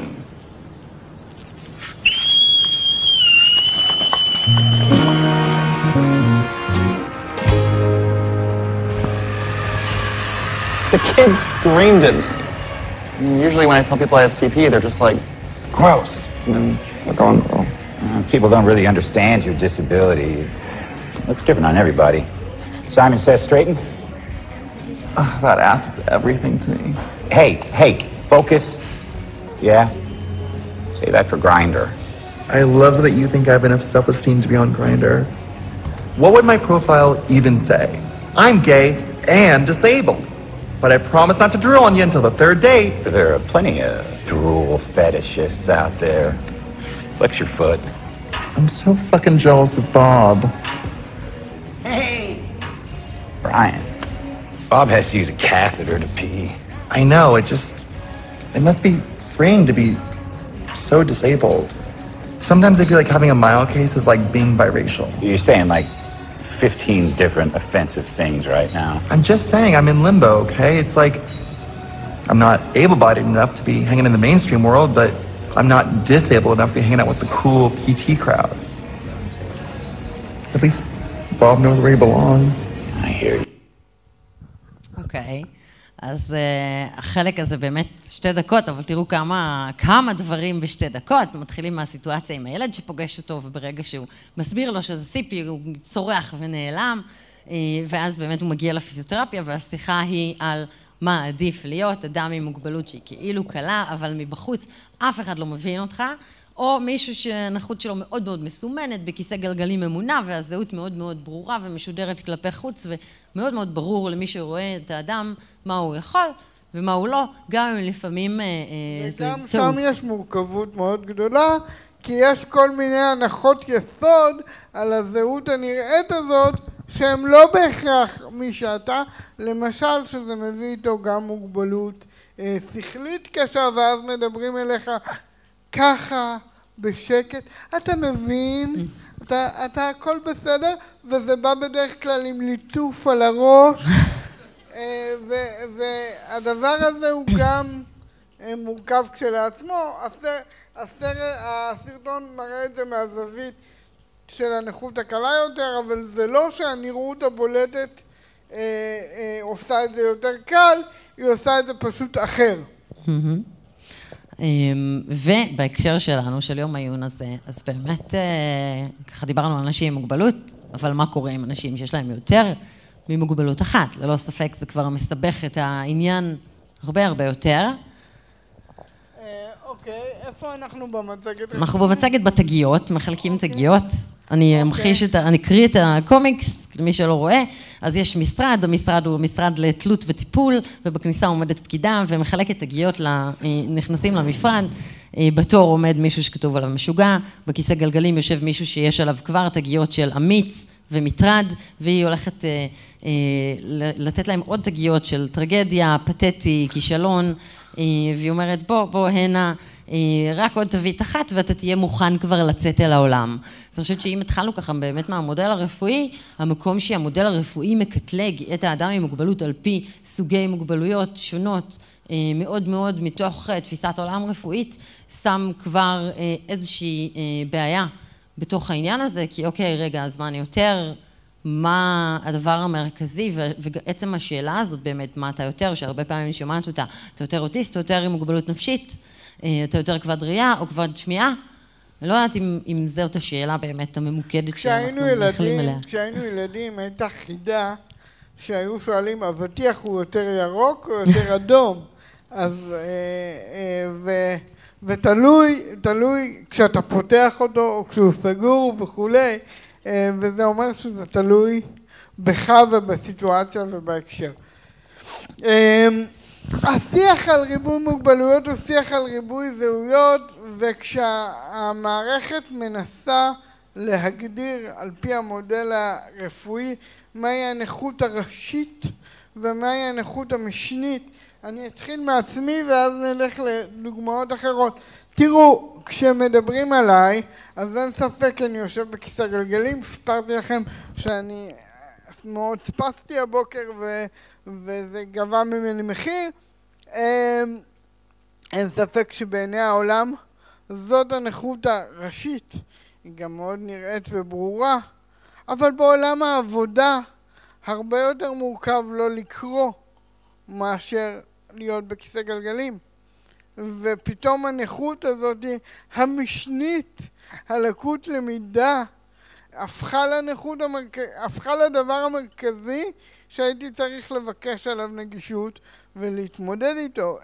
E: The kids screamed at me. Usually when I tell people I have CP, they're just like, gross. And then they're going, oh.
F: People don't really understand your disability. Looks different on everybody. Simon Says Straighten?
E: That ass is everything to me.
F: Hey, focus. Yeah? Save that for Grindr.
G: I love that you think I have enough self-esteem to be on Grindr. What would my profile even say? I'm gay and disabled. But I promise not to drool on you until the 3rd date.
F: There are plenty of drool fetishists out there. Flex your foot.
G: I'm so fucking jealous of Bob.
F: Hey! Brian, Bob has to use a catheter to pee.
G: I know, it must be freeing to be so disabled. Sometimes I feel like having a mild case is like being biracial.
F: You're saying like 15 different offensive things right now.
G: I'm just saying I'm in limbo, okay? It's like I'm not able-bodied enough to be hanging in the mainstream world, but I'm not disabled enough to be hanging out with the cool PT crowd. At least Bob knows where he belongs.
F: I hear you.
A: אוקיי, אז החלק הזה באמת 2 דקות, אבל תראו כמה דברים ב2 דקות. מתחילים מהסיטואציה עם הילד שפוגש אותו, וברגע שהוא מסביר לו שזה סיפי, הוא צורח ונעלם, ואז באמת הוא מגיע לפיזיותרפיה, והשיחה היא על מה עדיף להיות, אדם עם מוגבלות שהיא כאילו קלה, אבל מבחוץ אף אחד לא מבין אותך, או מישהו שהנכות שלו מאוד מאוד מסומנת, בכיסא גלגלים ממונע, והזהות מאוד מאוד ברורה ומשודרת כלפי חוץ, ומאוד מאוד ברור למי שרואה את האדם מה הוא יכול ומה הוא לא, גם אם לפעמים זה
B: וגם שם יש מורכבות מאוד גדולה, כי יש כל מיני הנחות יסוד על הזהות הנראית הזאת, שהם לא בהכרח מי שאתה, למשל שזה מביא איתו גם מוגבלות שכלית קשה, ואז מדברים אליך ככה, בשקט, אתה מבין, אתה הכל בסדר, וזה בא בדרך כלל עם ליטוף על הראש, והדבר הזה הוא גם מורכב כשלעצמו. הסרטון מראה את זה מהזווית של הנכות הקלה יותר, אבל זה לא שהנראות הבולטת עושה את זה יותר קל, היא עושה את זה פשוט אחר.
A: ובהקשר שלנו, של יום העיון הזה, אז באמת, ככה דיברנו על אנשים עם מוגבלות, אבל מה קורה עם אנשים שיש להם יותר ממוגבלות אחת? ללא ספק זה כבר מסבך את העניין הרבה הרבה יותר.
B: אוקיי, איפה אנחנו במצגת?
A: אנחנו במצגת בתגיות, מחלקים תגיות. אני אמחיש אני אקריא את הקומיקס, למי שלא רואה, אז יש משרד, המשרד הוא משרד לתלות וטיפול, ובכניסה עומדת פקידה ומחלקת תגיות, נכנסים למפרד, בתור עומד מישהו שכתוב עליו משוגע, בכיסא גלגלים יושב מישהו שיש עליו כבר תגיות של אמיץ ומטרד, והיא הולכת לתת להם עוד תגיות של טרגדיה, פתטי, כישלון, והיא אומרת בוא הנה, רק עוד תווית אחת ואתה תהיה מוכן כבר לצאת אל העולם. אז אני חושבת שאם התחלנו ככה באמת מהמודל הרפואי, המקום שהמודל הרפואי מקטלג את האדם עם מוגבלות על פי סוגי מוגבלויות שונות, מאוד מאוד מתוך תפיסת עולם רפואית, שם כבר איזושהי בעיה בתוך העניין הזה, כי אוקיי, רגע, אז מה אני יותר, מה הדבר המרכזי, ובעצם השאלה הזאת באמת, מה אתה יותר, שהרבה פעמים שומעת אותה, אתה יותר אוטיסט, או יותר עם מוגבלות נפשית, אתה יותר כבד ראייה או כבד שמיעה, אני לא יודעת אם זאת השאלה באמת הממוקדת שאנחנו מייחלים אליה.
B: כשהיינו ילדים הייתה חידה שהיו שואלים, אבטיח הוא יותר ירוק או יותר אדום? אז, ותלוי כשאתה פותח אותו או כשהוא סגור וכולי, וזה אומר שזה תלוי בך ובסיטואציה ובהקשר. השיח על ריבוי מוגבלויות הוא שיח על ריבוי זהויות, וכשהמערכת מנסה להגדיר על פי המודל הרפואי מהי הנכות הראשית ומהי הנכות המשנית, אני אתחיל מעצמי ואז נלך לדוגמאות אחרות. תראו, כשמדברים עליי, אז אין ספק אני יושב בכיסא גלגלים, סיפרתי לכם שאני מאוד ספסתי הבוקר וזה גבה ממני מחיר. אין ספק שבעיני העולם זאת הנכות הראשית, היא גם מאוד נראית וברורה, אבל בעולם העבודה הרבה יותר מורכב לא לקרוא מאשר להיות בכיסא גלגלים, ופתאום הנכות הזאת המשנית, הלקות למידה, הפכה לדבר המרכזי שהייתי צריך לבקש עליו נגישות ולהתמודד איתו.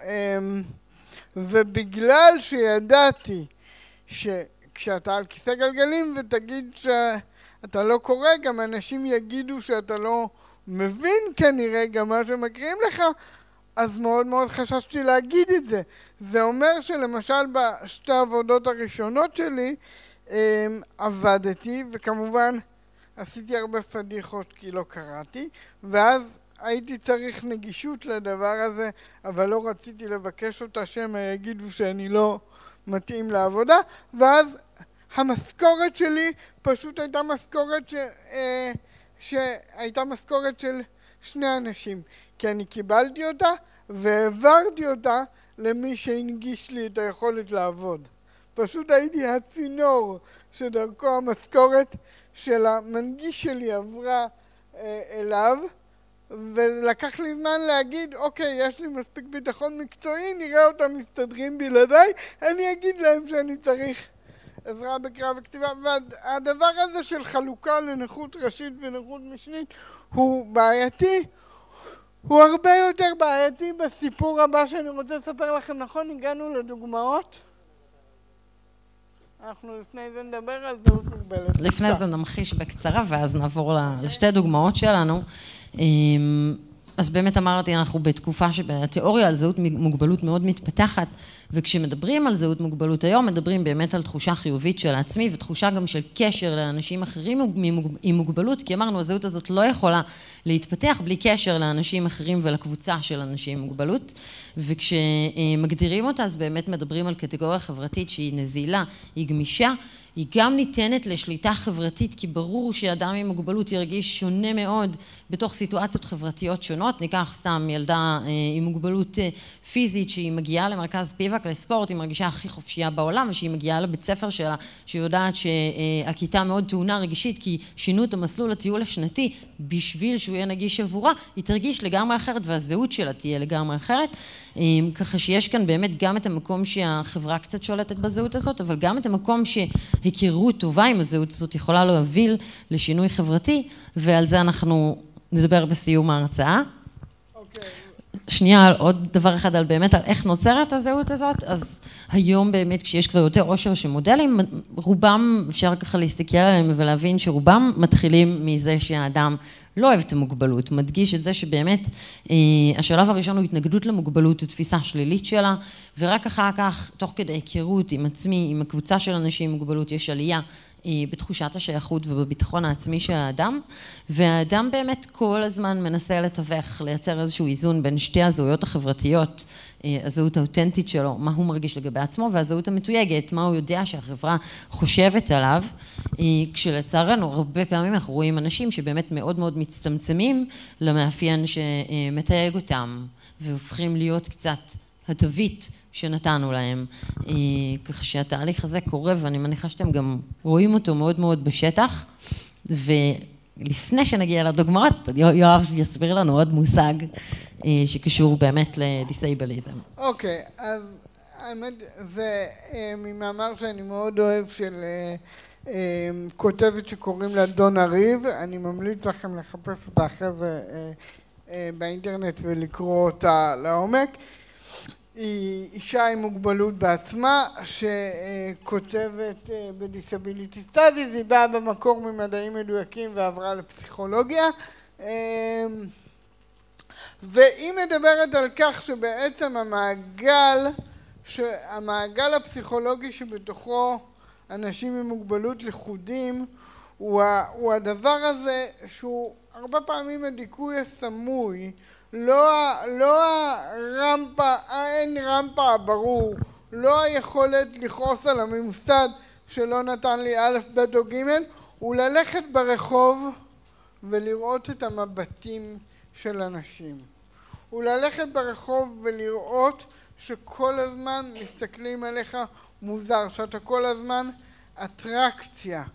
B: ובגלל שידעתי שכשאתה על כיסא גלגלים ותגיד שאתה לא קורא, גם אנשים יגידו שאתה לא מבין כנראה גם מה שמקריאים לך, אז מאוד מאוד חששתי להגיד את זה. זה אומר שלמשל בשתי העבודות הראשונות שלי עבדתי, וכמובן עשיתי הרבה פדיחות כי לא קראתי, ואז הייתי צריך נגישות לדבר הזה, אבל לא רציתי לבקש אותה שהם יגידו שאני לא מתאים לעבודה, ואז המשכורת שלי פשוט הייתה משכורת שהייתה משכורת של שני אנשים, כי אני קיבלתי אותה והעברתי אותה למי שהנגיש לי את היכולת לעבוד. פשוט הייתי הצינור שדרכו המשכורת של המנגיש שלי עברה אליו, ולקח לי זמן להגיד, אוקיי, יש לי מספיק ביטחון מקצועי, נראה אותם מסתדרים בלעדיי, אני אגיד להם שאני צריך עזרה בקריאה וכתיבה. והדבר הזה של חלוקה לנכות ראשית ונכות משנית הוא בעייתי, הוא הרבה יותר בעייתי בסיפור הבא שאני רוצה לספר לכם. נכון, הגענו לדוגמאות? אנחנו לפני זה נדבר על זהות מוגבלת.
A: לפני זה נמחיש בקצרה ואז נעבור לשתי דוגמאות שלנו. אז באמת אמרתי, אנחנו בתקופה שהתיאוריה על זהות מוגבלות מאוד מתפתחת, וכשמדברים על זהות מוגבלות היום, מדברים באמת על תחושה חיובית של עצמי, ותחושה גם של קשר לאנשים אחרים עם מוגבלות, כי אמרנו, הזהות הזאת לא יכולה להתפתח בלי קשר לאנשים אחרים ולקבוצה של אנשים עם מוגבלות, וכשמגדירים אותה, אז באמת מדברים על קטגוריה חברתית שהיא נזילה, היא גמישה, היא גם ניתנת לשליטה חברתית, כי ברור שאדם עם מוגבלות ירגיש שונה מאוד בתוך סיטואציות חברתיות שונות. ניקח סתם ילדה עם מוגבלות פיזית שהיא מגיעה למרכז פיבק לספורט, היא מרגישה הכי חופשייה בעולם, ושהיא מגיעה לבית ספר שלה, שהיא יודעת שהכיתה מאוד טעונה רגישית, כי שינו את המסלול הטיול השנתי בשביל שהוא שהוא יהיה נגיש עבורה, היא תרגיש לגמרי אחרת והזהות שלה תהיה לגמרי אחרת. ככה שיש כאן באמת גם את המקום שהחברה קצת שולטת בזהות הזאת, אבל גם את המקום שהיכרות טובה עם הזהות הזאת יכולה להוביל לשינוי חברתי, ועל זה אנחנו נדבר בסיום ההרצאה. שנייה, עוד דבר אחד על באמת על איך נוצרת הזהות הזאת, אז היום באמת כשיש כבר יותר עושר שמודלים, רובם אפשר ככה להסתכל עליהם ולהבין שרובם מתחילים מזה שהאדם לא אוהב את המוגבלות, מדגיש את זה שבאמת השלב הראשון הוא התנגדות למוגבלות, הוא תפיסה שלילית שלה, ורק אחר כך, תוך כדי היכרות עם עצמי, עם הקבוצה של אנשים עם מוגבלות, יש עלייה בתחושת השייכות ובביטחון העצמי של האדם, והאדם באמת כל הזמן מנסה לתווך, לייצר איזשהו איזון בין שתי הזהויות החברתיות, הזהות האותנטית שלו, מה הוא מרגיש לגבי עצמו, והזהות המתויגת, מה הוא יודע שהחברה חושבת עליו, כשלצערנו הרבה פעמים אנחנו רואים אנשים שבאמת מאוד מאוד מצטמצמים למאפיין שמתייג אותם, והופכים להיות קצת התווית שנתנו להם, ככה שהתהליך הזה קורה, ואני מניחה שאתם גם רואים אותו מאוד מאוד בשטח, ולפני שנגיע לדוגמאות, יואב יסביר לנו עוד מושג שקשור באמת לדיסייבליזם.
B: אוקיי, אז האמת זה ממאמר שאני מאוד אוהב של כותבת שקוראים לה דונה ריב, אני ממליץ לכם לחפש אותה אחרי זה באינטרנט ולקרוא אותה לעומק. היא אישה עם מוגבלות בעצמה שכותבת בדיסביליטי סטאדיז, היא באה במקור ממדעים מדויקים ועברה לפסיכולוגיה, והיא מדברת על כך שבעצם המעגל הפסיכולוגי שבתוכו אנשים עם מוגבלות לכודים הוא הדבר הזה שהוא הרבה פעמים הדיכוי הסמוי, לא הרמפה, אין רמפה ברור, לא היכולת לכעוס על הממסד שלא נתן לי א', ב' או ג', הוא ללכת ברחוב ולראות את המבטים של אנשים. הוא ללכת ברחוב ולראות שכל הזמן מסתכלים עליך מוזר, שאתה כל הזמן אטרקציה,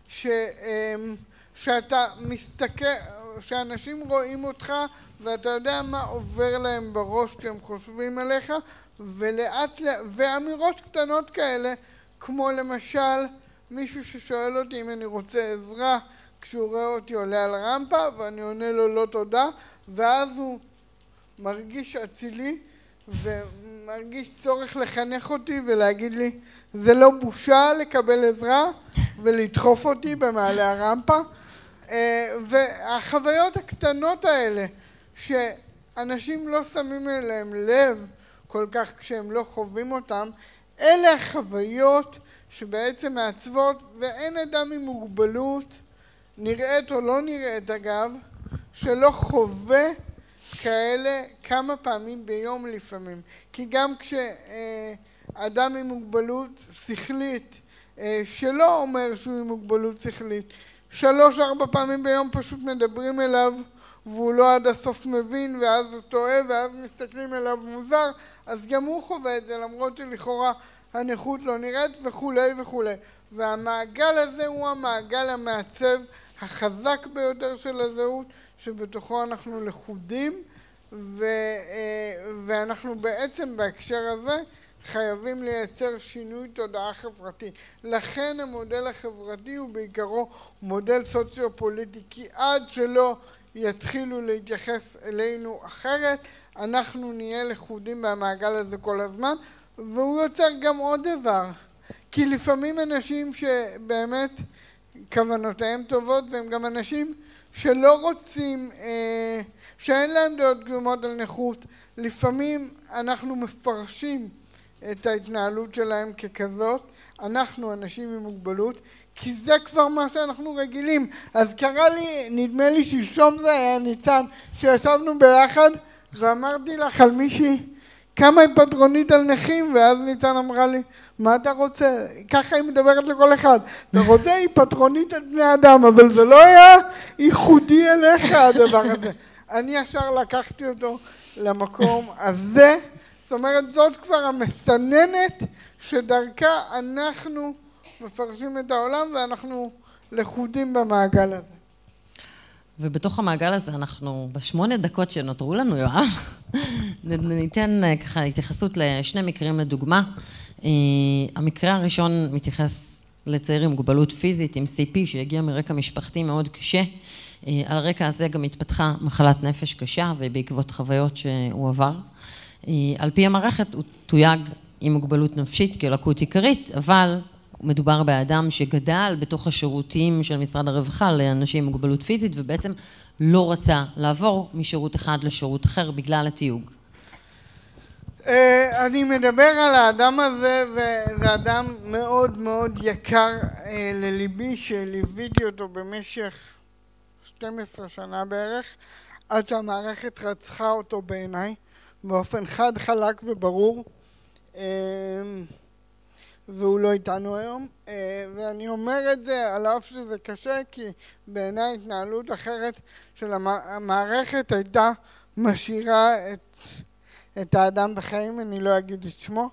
B: שאתה מסתכל, שאנשים רואים אותך ואתה יודע מה עובר להם בראש כשהם חושבים עליך, ואמירות קטנות כאלה, כמו למשל מישהו ששואל אותי אם אני רוצה עזרה כשהוא רואה אותי עולה על רמפה ואני עונה לו לא תודה, ואז הוא מרגיש אצילי ומרגיש צורך לחנך אותי ולהגיד לי זה לא בושה לקבל עזרה ולדחוף אותי במעלה הרמפה. והחוויות הקטנות האלה שאנשים לא שמים אליהם לב כל כך כשהם לא חווים אותם, אלה החוויות שבעצם מעצבות, ואין אדם עם מוגבלות, נראית או לא נראית אגב, שלא חווה כאלה כמה פעמים ביום לפעמים. כי גם כשאדם עם מוגבלות שכלית, שלא אומר שהוא עם מוגבלות שכלית, 3-4 פעמים ביום פשוט מדברים אליו והוא לא עד הסוף מבין, ואז הוא טועה, ואז מסתכלים אליו מוזר, אז גם הוא חווה את זה, למרות שלכאורה הנכות לא נראית וכולי וכולי. והמעגל הזה הוא המעגל המעצב החזק ביותר של הזהות, שבתוכו אנחנו לכודים, ואנחנו בעצם בהקשר הזה חייבים לייצר שינוי תודעה חברתי. לכן המודל החברתי הוא בעיקרו מודל סוציו-פוליטי, כי עד שלא יתחילו להתייחס אלינו אחרת, אנחנו נהיה לכודים במעגל הזה כל הזמן, והוא יוצר גם עוד דבר, כי לפעמים אנשים שבאמת כוונותיהם טובות, והם גם אנשים שלא רוצים, שאין להם דעות קדומות על נכות, לפעמים אנחנו מפרשים את ההתנהלות שלהם ככזאת, אנחנו אנשים עם מוגבלות, כי זה כבר מה שאנחנו רגילים. אז קרה לי, נדמה לי שלשום זה היה ניצן, שישבנו ביחד ואמרתי לך על מישהי כמה היא פטרונית על נכים, ואז ניצן אמרה לי מה אתה רוצה? ככה היא מדברת לכל אחד. אתה רוצה? היא פטרונית על בני אדם, אבל זה לא היה ייחודי אליך הדבר הזה. אני ישר לקחתי אותו למקום הזה, זאת אומרת זאת כבר המסננת שדרכה אנחנו מפרשים את העולם ואנחנו לכודים במעגל הזה.
A: ובתוך המעגל הזה אנחנו, ב8 דקות שנותרו לנו, יואב, ניתן ככה התייחסות לשני מקרים לדוגמה. המקרה הראשון מתייחס לצעיר עם מוגבלות פיזית, עם CP, שהגיע מרקע משפחתי מאוד קשה. על הרקע הזה גם התפתחה מחלת נפש קשה, ובעקבות חוויות שהוא עבר. על פי המערכת הוא תויג עם מוגבלות נפשית כלקות עיקרית, אבל מדובר באדם שגדל בתוך השירותים של משרד הרווחה לאנשים עם מוגבלות פיזית, ובעצם לא רצה לעבור משירות אחד לשירות אחר בגלל התיוג.
B: אני מדבר על האדם הזה, וזה אדם מאוד מאוד יקר לליבי, שליוויתי אותו במשך 12 שנה בערך, עד שהמערכת רצחה אותו בעיניי, באופן חד, חלק וברור, והוא לא איתנו היום. ואני אומר את זה על אף שזה קשה, כי בעיניי התנהלות אחרת של המערכת הייתה משאירה את האדם בחיים, אני לא אגיד את שמו.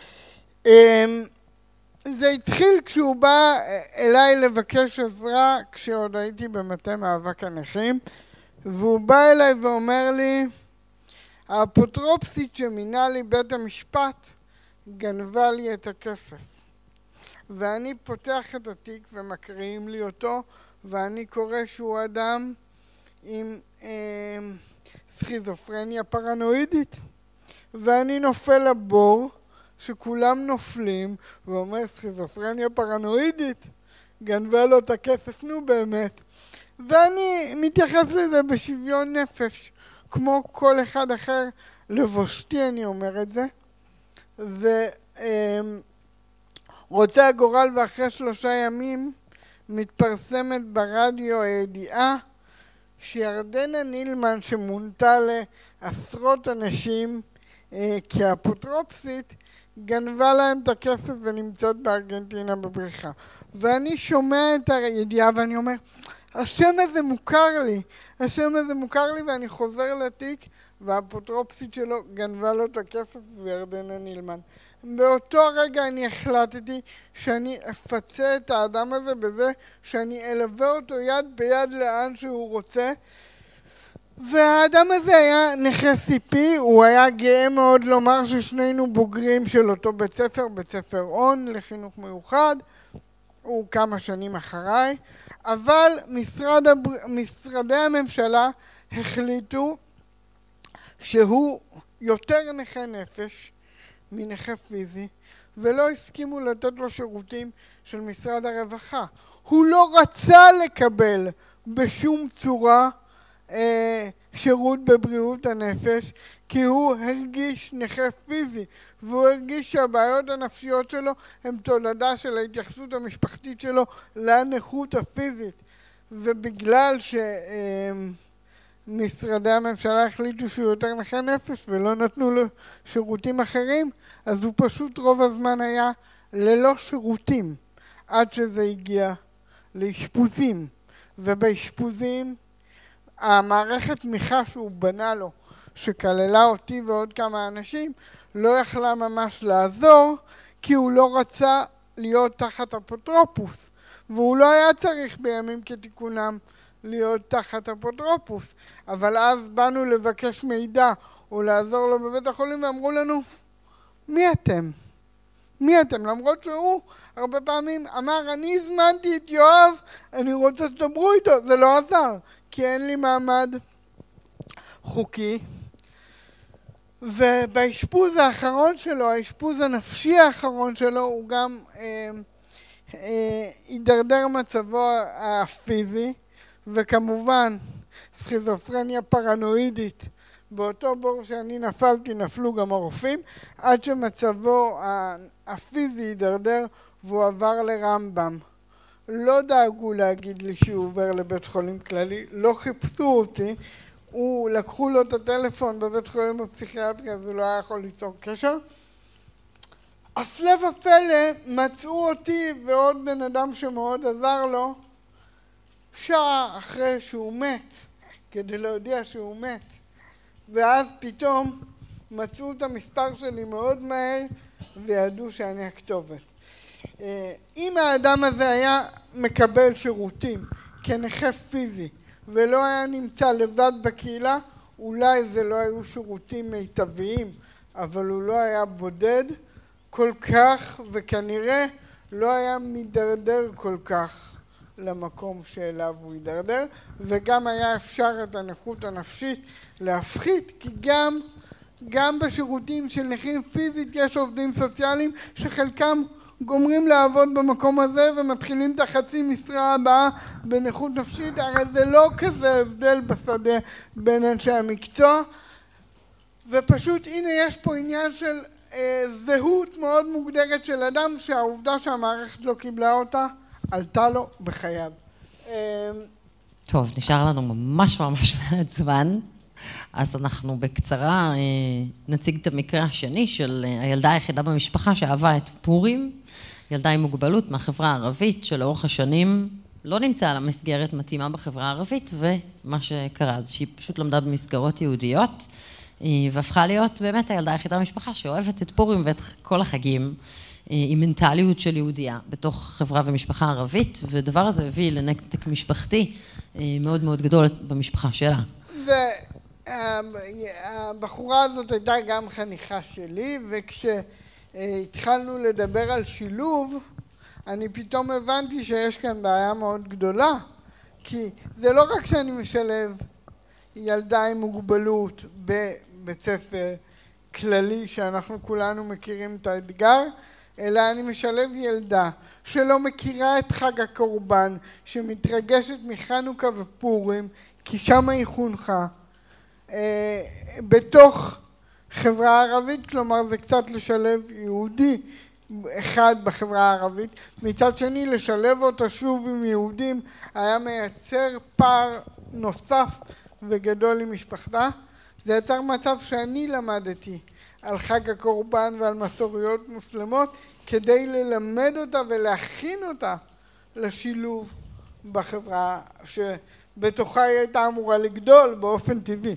B: זה התחיל כשהוא בא אליי לבקש עזרה, כשעוד הייתי במטה מאבק הנכים, והוא בא אליי ואומר לי, האפוטרופסית שמינה לי בית המשפט גנבה לי את הכסף. ואני פותח את התיק ומקריאים לי אותו, ואני קורא שהוא אדם עם סכיזופרניה פרנואידית. ואני נופל לבור שכולם נופלים, ואומר סכיזופרניה פרנואידית, גנבה לו את הכסף, נו באמת. ואני מתייחס לזה בשוויון נפש, כמו כל אחד אחר, לבושתי אני אומר את זה. ורוצה הגורל, ואחרי 3 ימים מתפרסמת ברדיו הידיעה שירדנה נילמן, שמונתה לעשרות אנשים כאפוטרופסית, גנבה להם את הכסף ונמצאת בארגנטינה בבריחה. ואני שומע את הידיעה ואני אומר, השם הזה מוכר לי, השם הזה מוכר לי, ואני חוזר לתיק, והאפוטרופסית שלו גנבה לו את הכסף, וירדנה נילמן. באותו רגע אני החלטתי שאני אפצה את האדם הזה בזה שאני אלווה אותו יד ביד לאן שהוא רוצה. והאדם הזה היה נכה CP, הוא היה גאה מאוד לומר ששנינו בוגרים של אותו בית ספר, בית ספר און לחינוך מיוחד, הוא כמה שנים אחריי, אבל משרדי הממשלה החליטו שהוא יותר נכה נפש מנכה פיזי, ולא הסכימו לתת לו שירותים של משרד הרווחה. הוא לא רצה לקבל בשום צורה שירות בבריאות הנפש, כי הוא הרגיש נכה פיזי, והוא הרגיש שהבעיות הנפשיות שלו הם תולדה של ההתייחסות המשפחתית שלו לנכות הפיזית. ובגלל שמשרדי הממשלה החליטו שהוא יותר נכה נפש ולא נתנו לו שירותים אחרים, אז הוא פשוט רוב הזמן היה ללא שירותים, עד שזה הגיע לאשפוזים. ובאשפוזים המערכת תמיכה שהוא בנה לו, שכללה אותי ועוד כמה אנשים, לא יכלה ממש לעזור, כי הוא לא רצה להיות תחת אפוטרופוס, והוא לא היה צריך בימים כתיקונם להיות תחת אפוטרופוס. אבל אז באנו לבקש מידע או לעזור לו בבית החולים, ואמרו לנו, מי אתם? מי אתם? למרות שהוא הרבה פעמים אמר, אני הזמנתי את יואב, אני רוצה שתדברו איתו. זה לא עזר, כי אין לי מעמד חוקי. ובאשפוז האחרון שלו, האשפוז הנפשי האחרון שלו, הוא גם הידרדר מצבו הפיזי, וכמובן סכיזופרניה פרנואידית. באותו בור שאני נפלתי, נפלו גם הרופאים, עד שמצבו הפיזי הידרדר והוא עבר לרמב"ם. לא דאגו להגיד לי שהוא עובר לבית חולים כללי, לא חיפשו אותי, לקחו לו את הטלפון בבית חולים הפסיכיאטרי, אז הוא לא היה יכול ליצור קשר. הפלא ופלא מצאו אותי ועוד בן אדם שמאוד עזר לו, שעה אחרי שהוא מת, כדי להודיע שהוא מת. ואז פתאום מצאו את המספר שלי מאוד מהר וידעו שאני הכתובת. אם האדם הזה היה מקבל שירותים כנכה פיזי ולא היה נמצא לבד בקהילה, אולי זה לא היו שירותים מיטביים, אבל הוא לא היה בודד כל כך, וכנראה לא היה מדרדר כל כך למקום שאליו הוא ידרדר, וגם היה אפשר את הנכות הנפשית להפחית, כי גם בשירותים של נכים פיזית יש עובדים סוציאליים שחלקם גומרים לעבוד במקום הזה ומתחילים את החצי משרה הבאה בנכות נפשית. הרי זה לא כזה הבדל בשדה בין אנשי המקצוע, ופשוט הנה יש פה עניין של זהות מאוד מוגדרת של אדם, שהעובדה שהמערכת לא קיבלה אותה עלתה לו בחייו.
A: טוב, נשאר לנו ממש מעט זמן, אז אנחנו בקצרה נציג את המקרה השני של הילדה היחידה במשפחה שאהבה את פורים, ילדה עם מוגבלות מהחברה הערבית שלאורך השנים לא נמצאה לה מסגרת מתאימה בחברה הערבית, ומה שקרה זה שהיא פשוט למדה במסגרות יהודיות, והפכה להיות באמת הילדה היחידה במשפחה שאוהבת את פורים ואת כל החגים, עם מנטליות של יהודייה בתוך חברה ומשפחה ערבית, ודבר הזה הביא לנתק משפחתי מאוד מאוד גדול במשפחה שלה.
B: והבחורה הזאת הייתה גם חניכה שלי, וכשהתחלנו לדבר על שילוב, אני פתאום הבנתי שיש כאן בעיה מאוד גדולה, כי זה לא רק שאני משלב ילדה עם מוגבלות בבית ספר כללי שאנחנו כולנו מכירים את האתגר, אלא אני משלב ילדה שלא מכירה את חג הקורבן, שמתרגשת מחנוכה ופורים, כי שם היא חונכה, בתוך חברה ערבית, כלומר זה קצת לשלב יהודי אחד בחברה הערבית, מצד שני לשלב אותה שוב עם יהודים היה מייצר פער נוסף וגדול עם משפחתה. זה יצר מצב שאני למדתי על חג הקורבן ועל מסורות מוסלמות כדי ללמד אותה ולהכין אותה לשילוב בחברה שבתוכה היא הייתה אמורה לגדול באופן טבעי.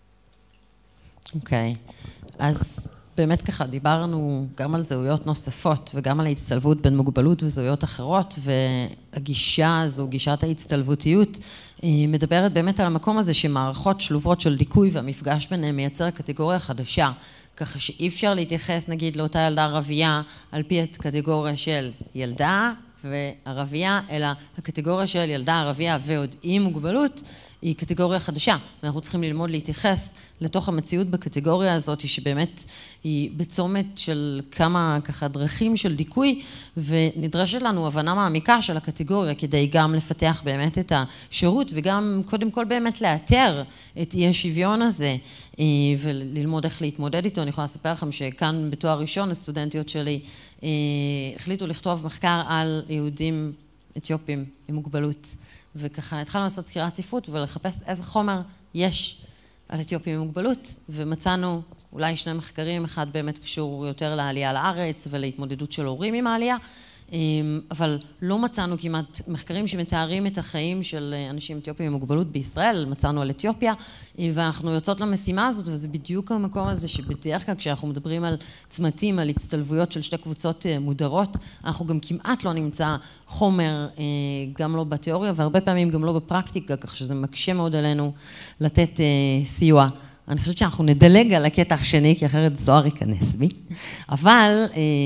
A: אוקיי, אז באמת ככה דיברנו גם על זהויות נוספות וגם על ההצטלבות בין מוגבלות וזהויות אחרות, והגישה הזו, גישת ההצטלבותיות, היא מדברת באמת על המקום הזה שמערכות שלובות של דיכוי והמפגש ביניהם מייצר קטגוריה חדשה, ככה שאי אפשר להתייחס נגיד לאותה ילדה ערבייה על פי הקטגוריה של ילדה וערבייה, אלא הקטגוריה של ילדה ערבייה ועוד עם מוגבלות היא קטגוריה חדשה, ואנחנו צריכים ללמוד להתייחס לתוך המציאות בקטגוריה הזאת, שבאמת היא בצומת של כמה ככה דרכים של דיכוי, ונדרשת לנו הבנה מעמיקה של הקטגוריה, כדי גם לפתח באמת את השירות, וגם קודם כל באמת לאתר את אי השוויון הזה, וללמוד איך להתמודד איתו. אני יכולה לספר לכם שכאן בתואר ראשון, הסטודנטיות שלי החליטו לכתוב מחקר על יהודים אתיופים עם מוגבלות, וככה התחלנו לעשות סקירת ספרות ולחפש איזה חומר יש על אתיופים עם מוגבלות, ומצאנו אולי שני מחקרים, אחד באמת קשור יותר לעלייה לארץ ולהתמודדות של הורים עם העלייה, אבל לא מצאנו כמעט מחקרים שמתארים את החיים של אנשים אתיופים עם מוגבלות בישראל, מצאנו על אתיופיה, ואנחנו יוצאות למשימה הזאת, וזה בדיוק המקום הזה שבדרך כלל כשאנחנו מדברים על צמתים, על הצטלבויות של שתי קבוצות מודרות, אנחנו גם כמעט לא נמצא חומר, גם לא בתיאוריה, והרבה פעמים גם לא בפרקטיקה, כך שזה מקשה מאוד עלינו לתת סיוע. אני חושבת שאנחנו נדלג על הקטע השני, כי אחרת זוהר ייכנס בי, אבל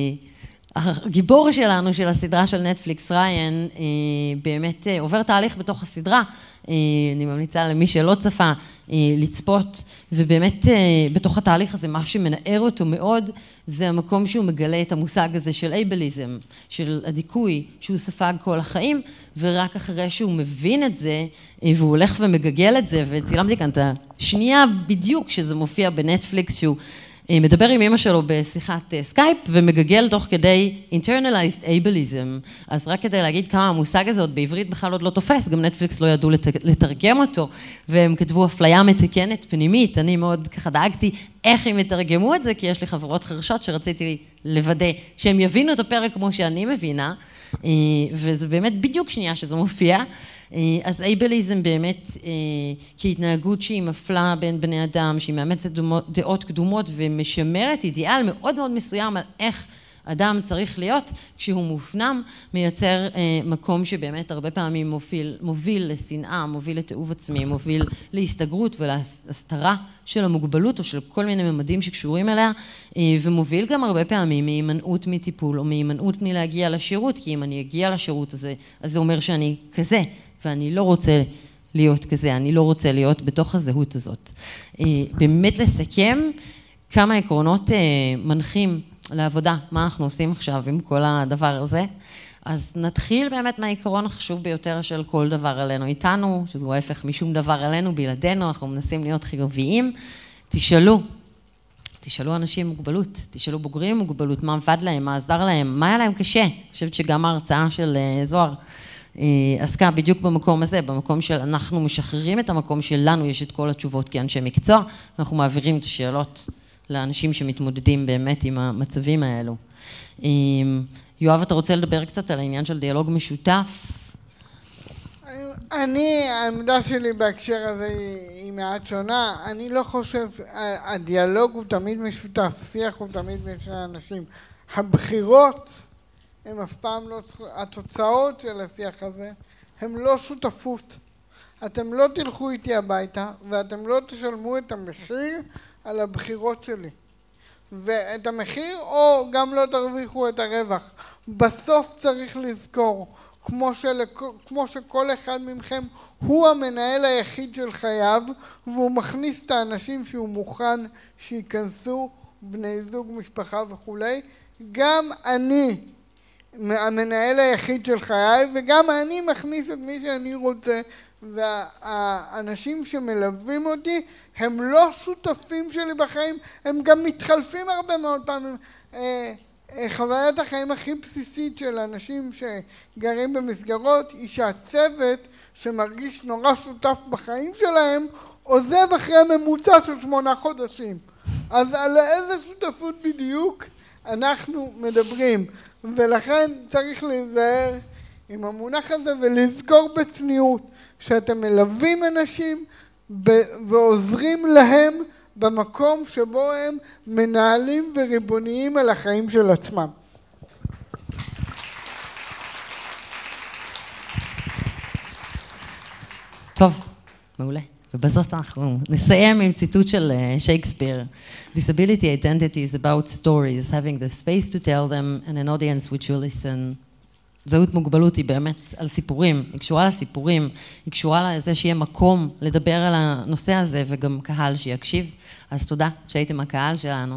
A: הגיבור שלנו, של הסדרה של נטפליקס, ריין, באמת עובר תהליך בתוך הסדרה, אני ממליצה למי שלא צפה לצפות, ובאמת בתוך התהליך הזה, מה שמנער אותו מאוד, זה המקום שהוא מגלה את המושג הזה של אייבליזם, של הדיכוי, שהוא ספג כל החיים, ורק אחרי שהוא מבין את זה, והוא הולך ומגגל את זה, וצילמתי כאן את השנייה בדיוק שזה מופיע בנטפליקס, שהוא מדבר עם אמא שלו בשיחת סקייפ, ומגגל תוך כדי internalized ableism. אז רק כדי להגיד כמה המושג הזה עוד בעברית בכלל עוד לא תופס, גם נטפליקס לא ידעו לתרגם אותו, והם כתבו אפליה מתקנת פנימית. אני מאוד ככה דאגתי איך הם יתרגמו את זה, כי יש לי חברות חרשות שרציתי לוודא שהם יבינו את הפרק כמו שאני מבינה, וזה באמת בדיוק שנייה שזה מופיע. אז אייבליזם באמת כהתנהגות שהיא מפלה בין בני אדם, שהיא מאמצת דעות קדומות ומשמרת אידיאל מאוד מאוד מסוים על איך אדם צריך להיות, כשהוא מופנם, מייצר מקום שבאמת הרבה פעמים מוביל לשנאה, מוביל לתיעוב עצמי, מוביל להסתגרות ולהסתרה של המוגבלות או של כל מיני ממדים שקשורים אליה, ומוביל גם הרבה פעמים מהימנעות מטיפול או מהימנעות מלהגיע לשירות, כי אם אני אגיע לשירות הזה, אז זה אומר שאני כזה, ואני לא רוצה להיות כזה, אני לא רוצה להיות בתוך הזהות הזאת. באמת לסכם כמה עקרונות מנחים לעבודה, מה אנחנו עושים עכשיו עם כל הדבר הזה. אז נתחיל באמת מהעיקרון החשוב ביותר של כל דבר עלינו איתנו, שזה ההפך משום דבר עלינו בלעדינו, אנחנו מנסים להיות חיוביים. תשאלו אנשים עם מוגבלות, תשאלו בוגרים עם מוגבלות, מה עבד להם, מה עזר להם, מה היה להם קשה. אני חושבת שגם ההרצאה של זוהר עסקה בדיוק במקום הזה, במקום של אנחנו משחררים את המקום שלנו, יש את כל התשובות כאנשי מקצוע, ואנחנו מעבירים את השאלות לאנשים שמתמודדים באמת עם המצבים האלו. יואב, אתה רוצה לדבר קצת על העניין של דיאלוג משותף?
B: העמדה שלי בהקשר הזה היא מעט שונה. אני לא חושב, הדיאלוג הוא תמיד משותף, שיח הוא תמיד בין שני אנשים. הבחירות הם אף פעם לא, התוצאות של השיח הזה הם לא שותפות. אתם לא תלכו איתי הביתה ואתם לא תשלמו את המחיר על הבחירות שלי. ואת המחיר או גם לא תרוויחו את הרווח. בסוף צריך לזכור, כמו שכל אחד מכם הוא המנהל היחיד של חייו, והוא מכניס את האנשים שהוא מוכן שיכנסו, בני זוג, משפחה וכולי, גם אני המנהל היחיד של חיי, וגם אני מכניס את מי שאני רוצה, והאנשים שמלווים אותי הם לא שותפים שלי בחיים, הם גם מתחלפים הרבה מאוד פעמים. חוויית החיים הכי בסיסית של אנשים שגרים במסגרות היא שהצוות שמרגיש נורא שותף בחיים שלהם עוזב אחרי ממוצע של 8 חודשים. אז על איזה שותפות בדיוק אנחנו מדברים, ולכן צריך להיזהר עם המונח הזה ולזכור בצניעות שאתם מלווים אנשים ועוזרים להם במקום שבו הם מנהלים וריבוניים על החיים של עצמם.
A: טוב, מעולה. ובזאת אנחנו נסיים עם ציטוט של שייקספיר. Disability identity is about stories, having the space to tell them and an audience which will listen. זהות מוגבלות היא באמת על סיפורים, היא קשורה לסיפורים, היא קשורה לזה שיהיה מקום לדבר על הנושא הזה וגם קהל שיקשיב. אז תודה שהייתם הקהל שלנו.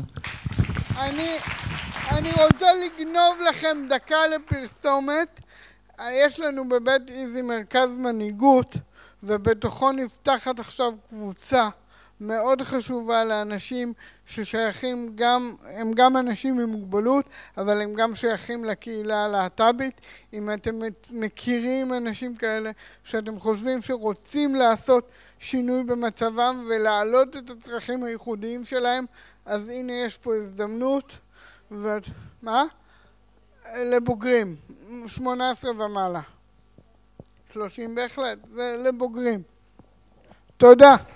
B: אני רוצה לגנוב לכם דקה לפרסומת. יש לנו בבית איזי מרכז מנהיגות, ובתוכו נפתחת עכשיו קבוצה מאוד חשובה לאנשים ששייכים הם גם אנשים עם מוגבלות, אבל הם גם שייכים לקהילה הלהט"בית. אם אתם מכירים אנשים כאלה שאתם חושבים שרוצים לעשות שינוי במצבם ולהעלות את הצרכים הייחודיים שלהם, אז הנה יש פה הזדמנות. מה? לבוגרים, 18 ומעלה. 30 בהחלט, ולבוגרים. תודה.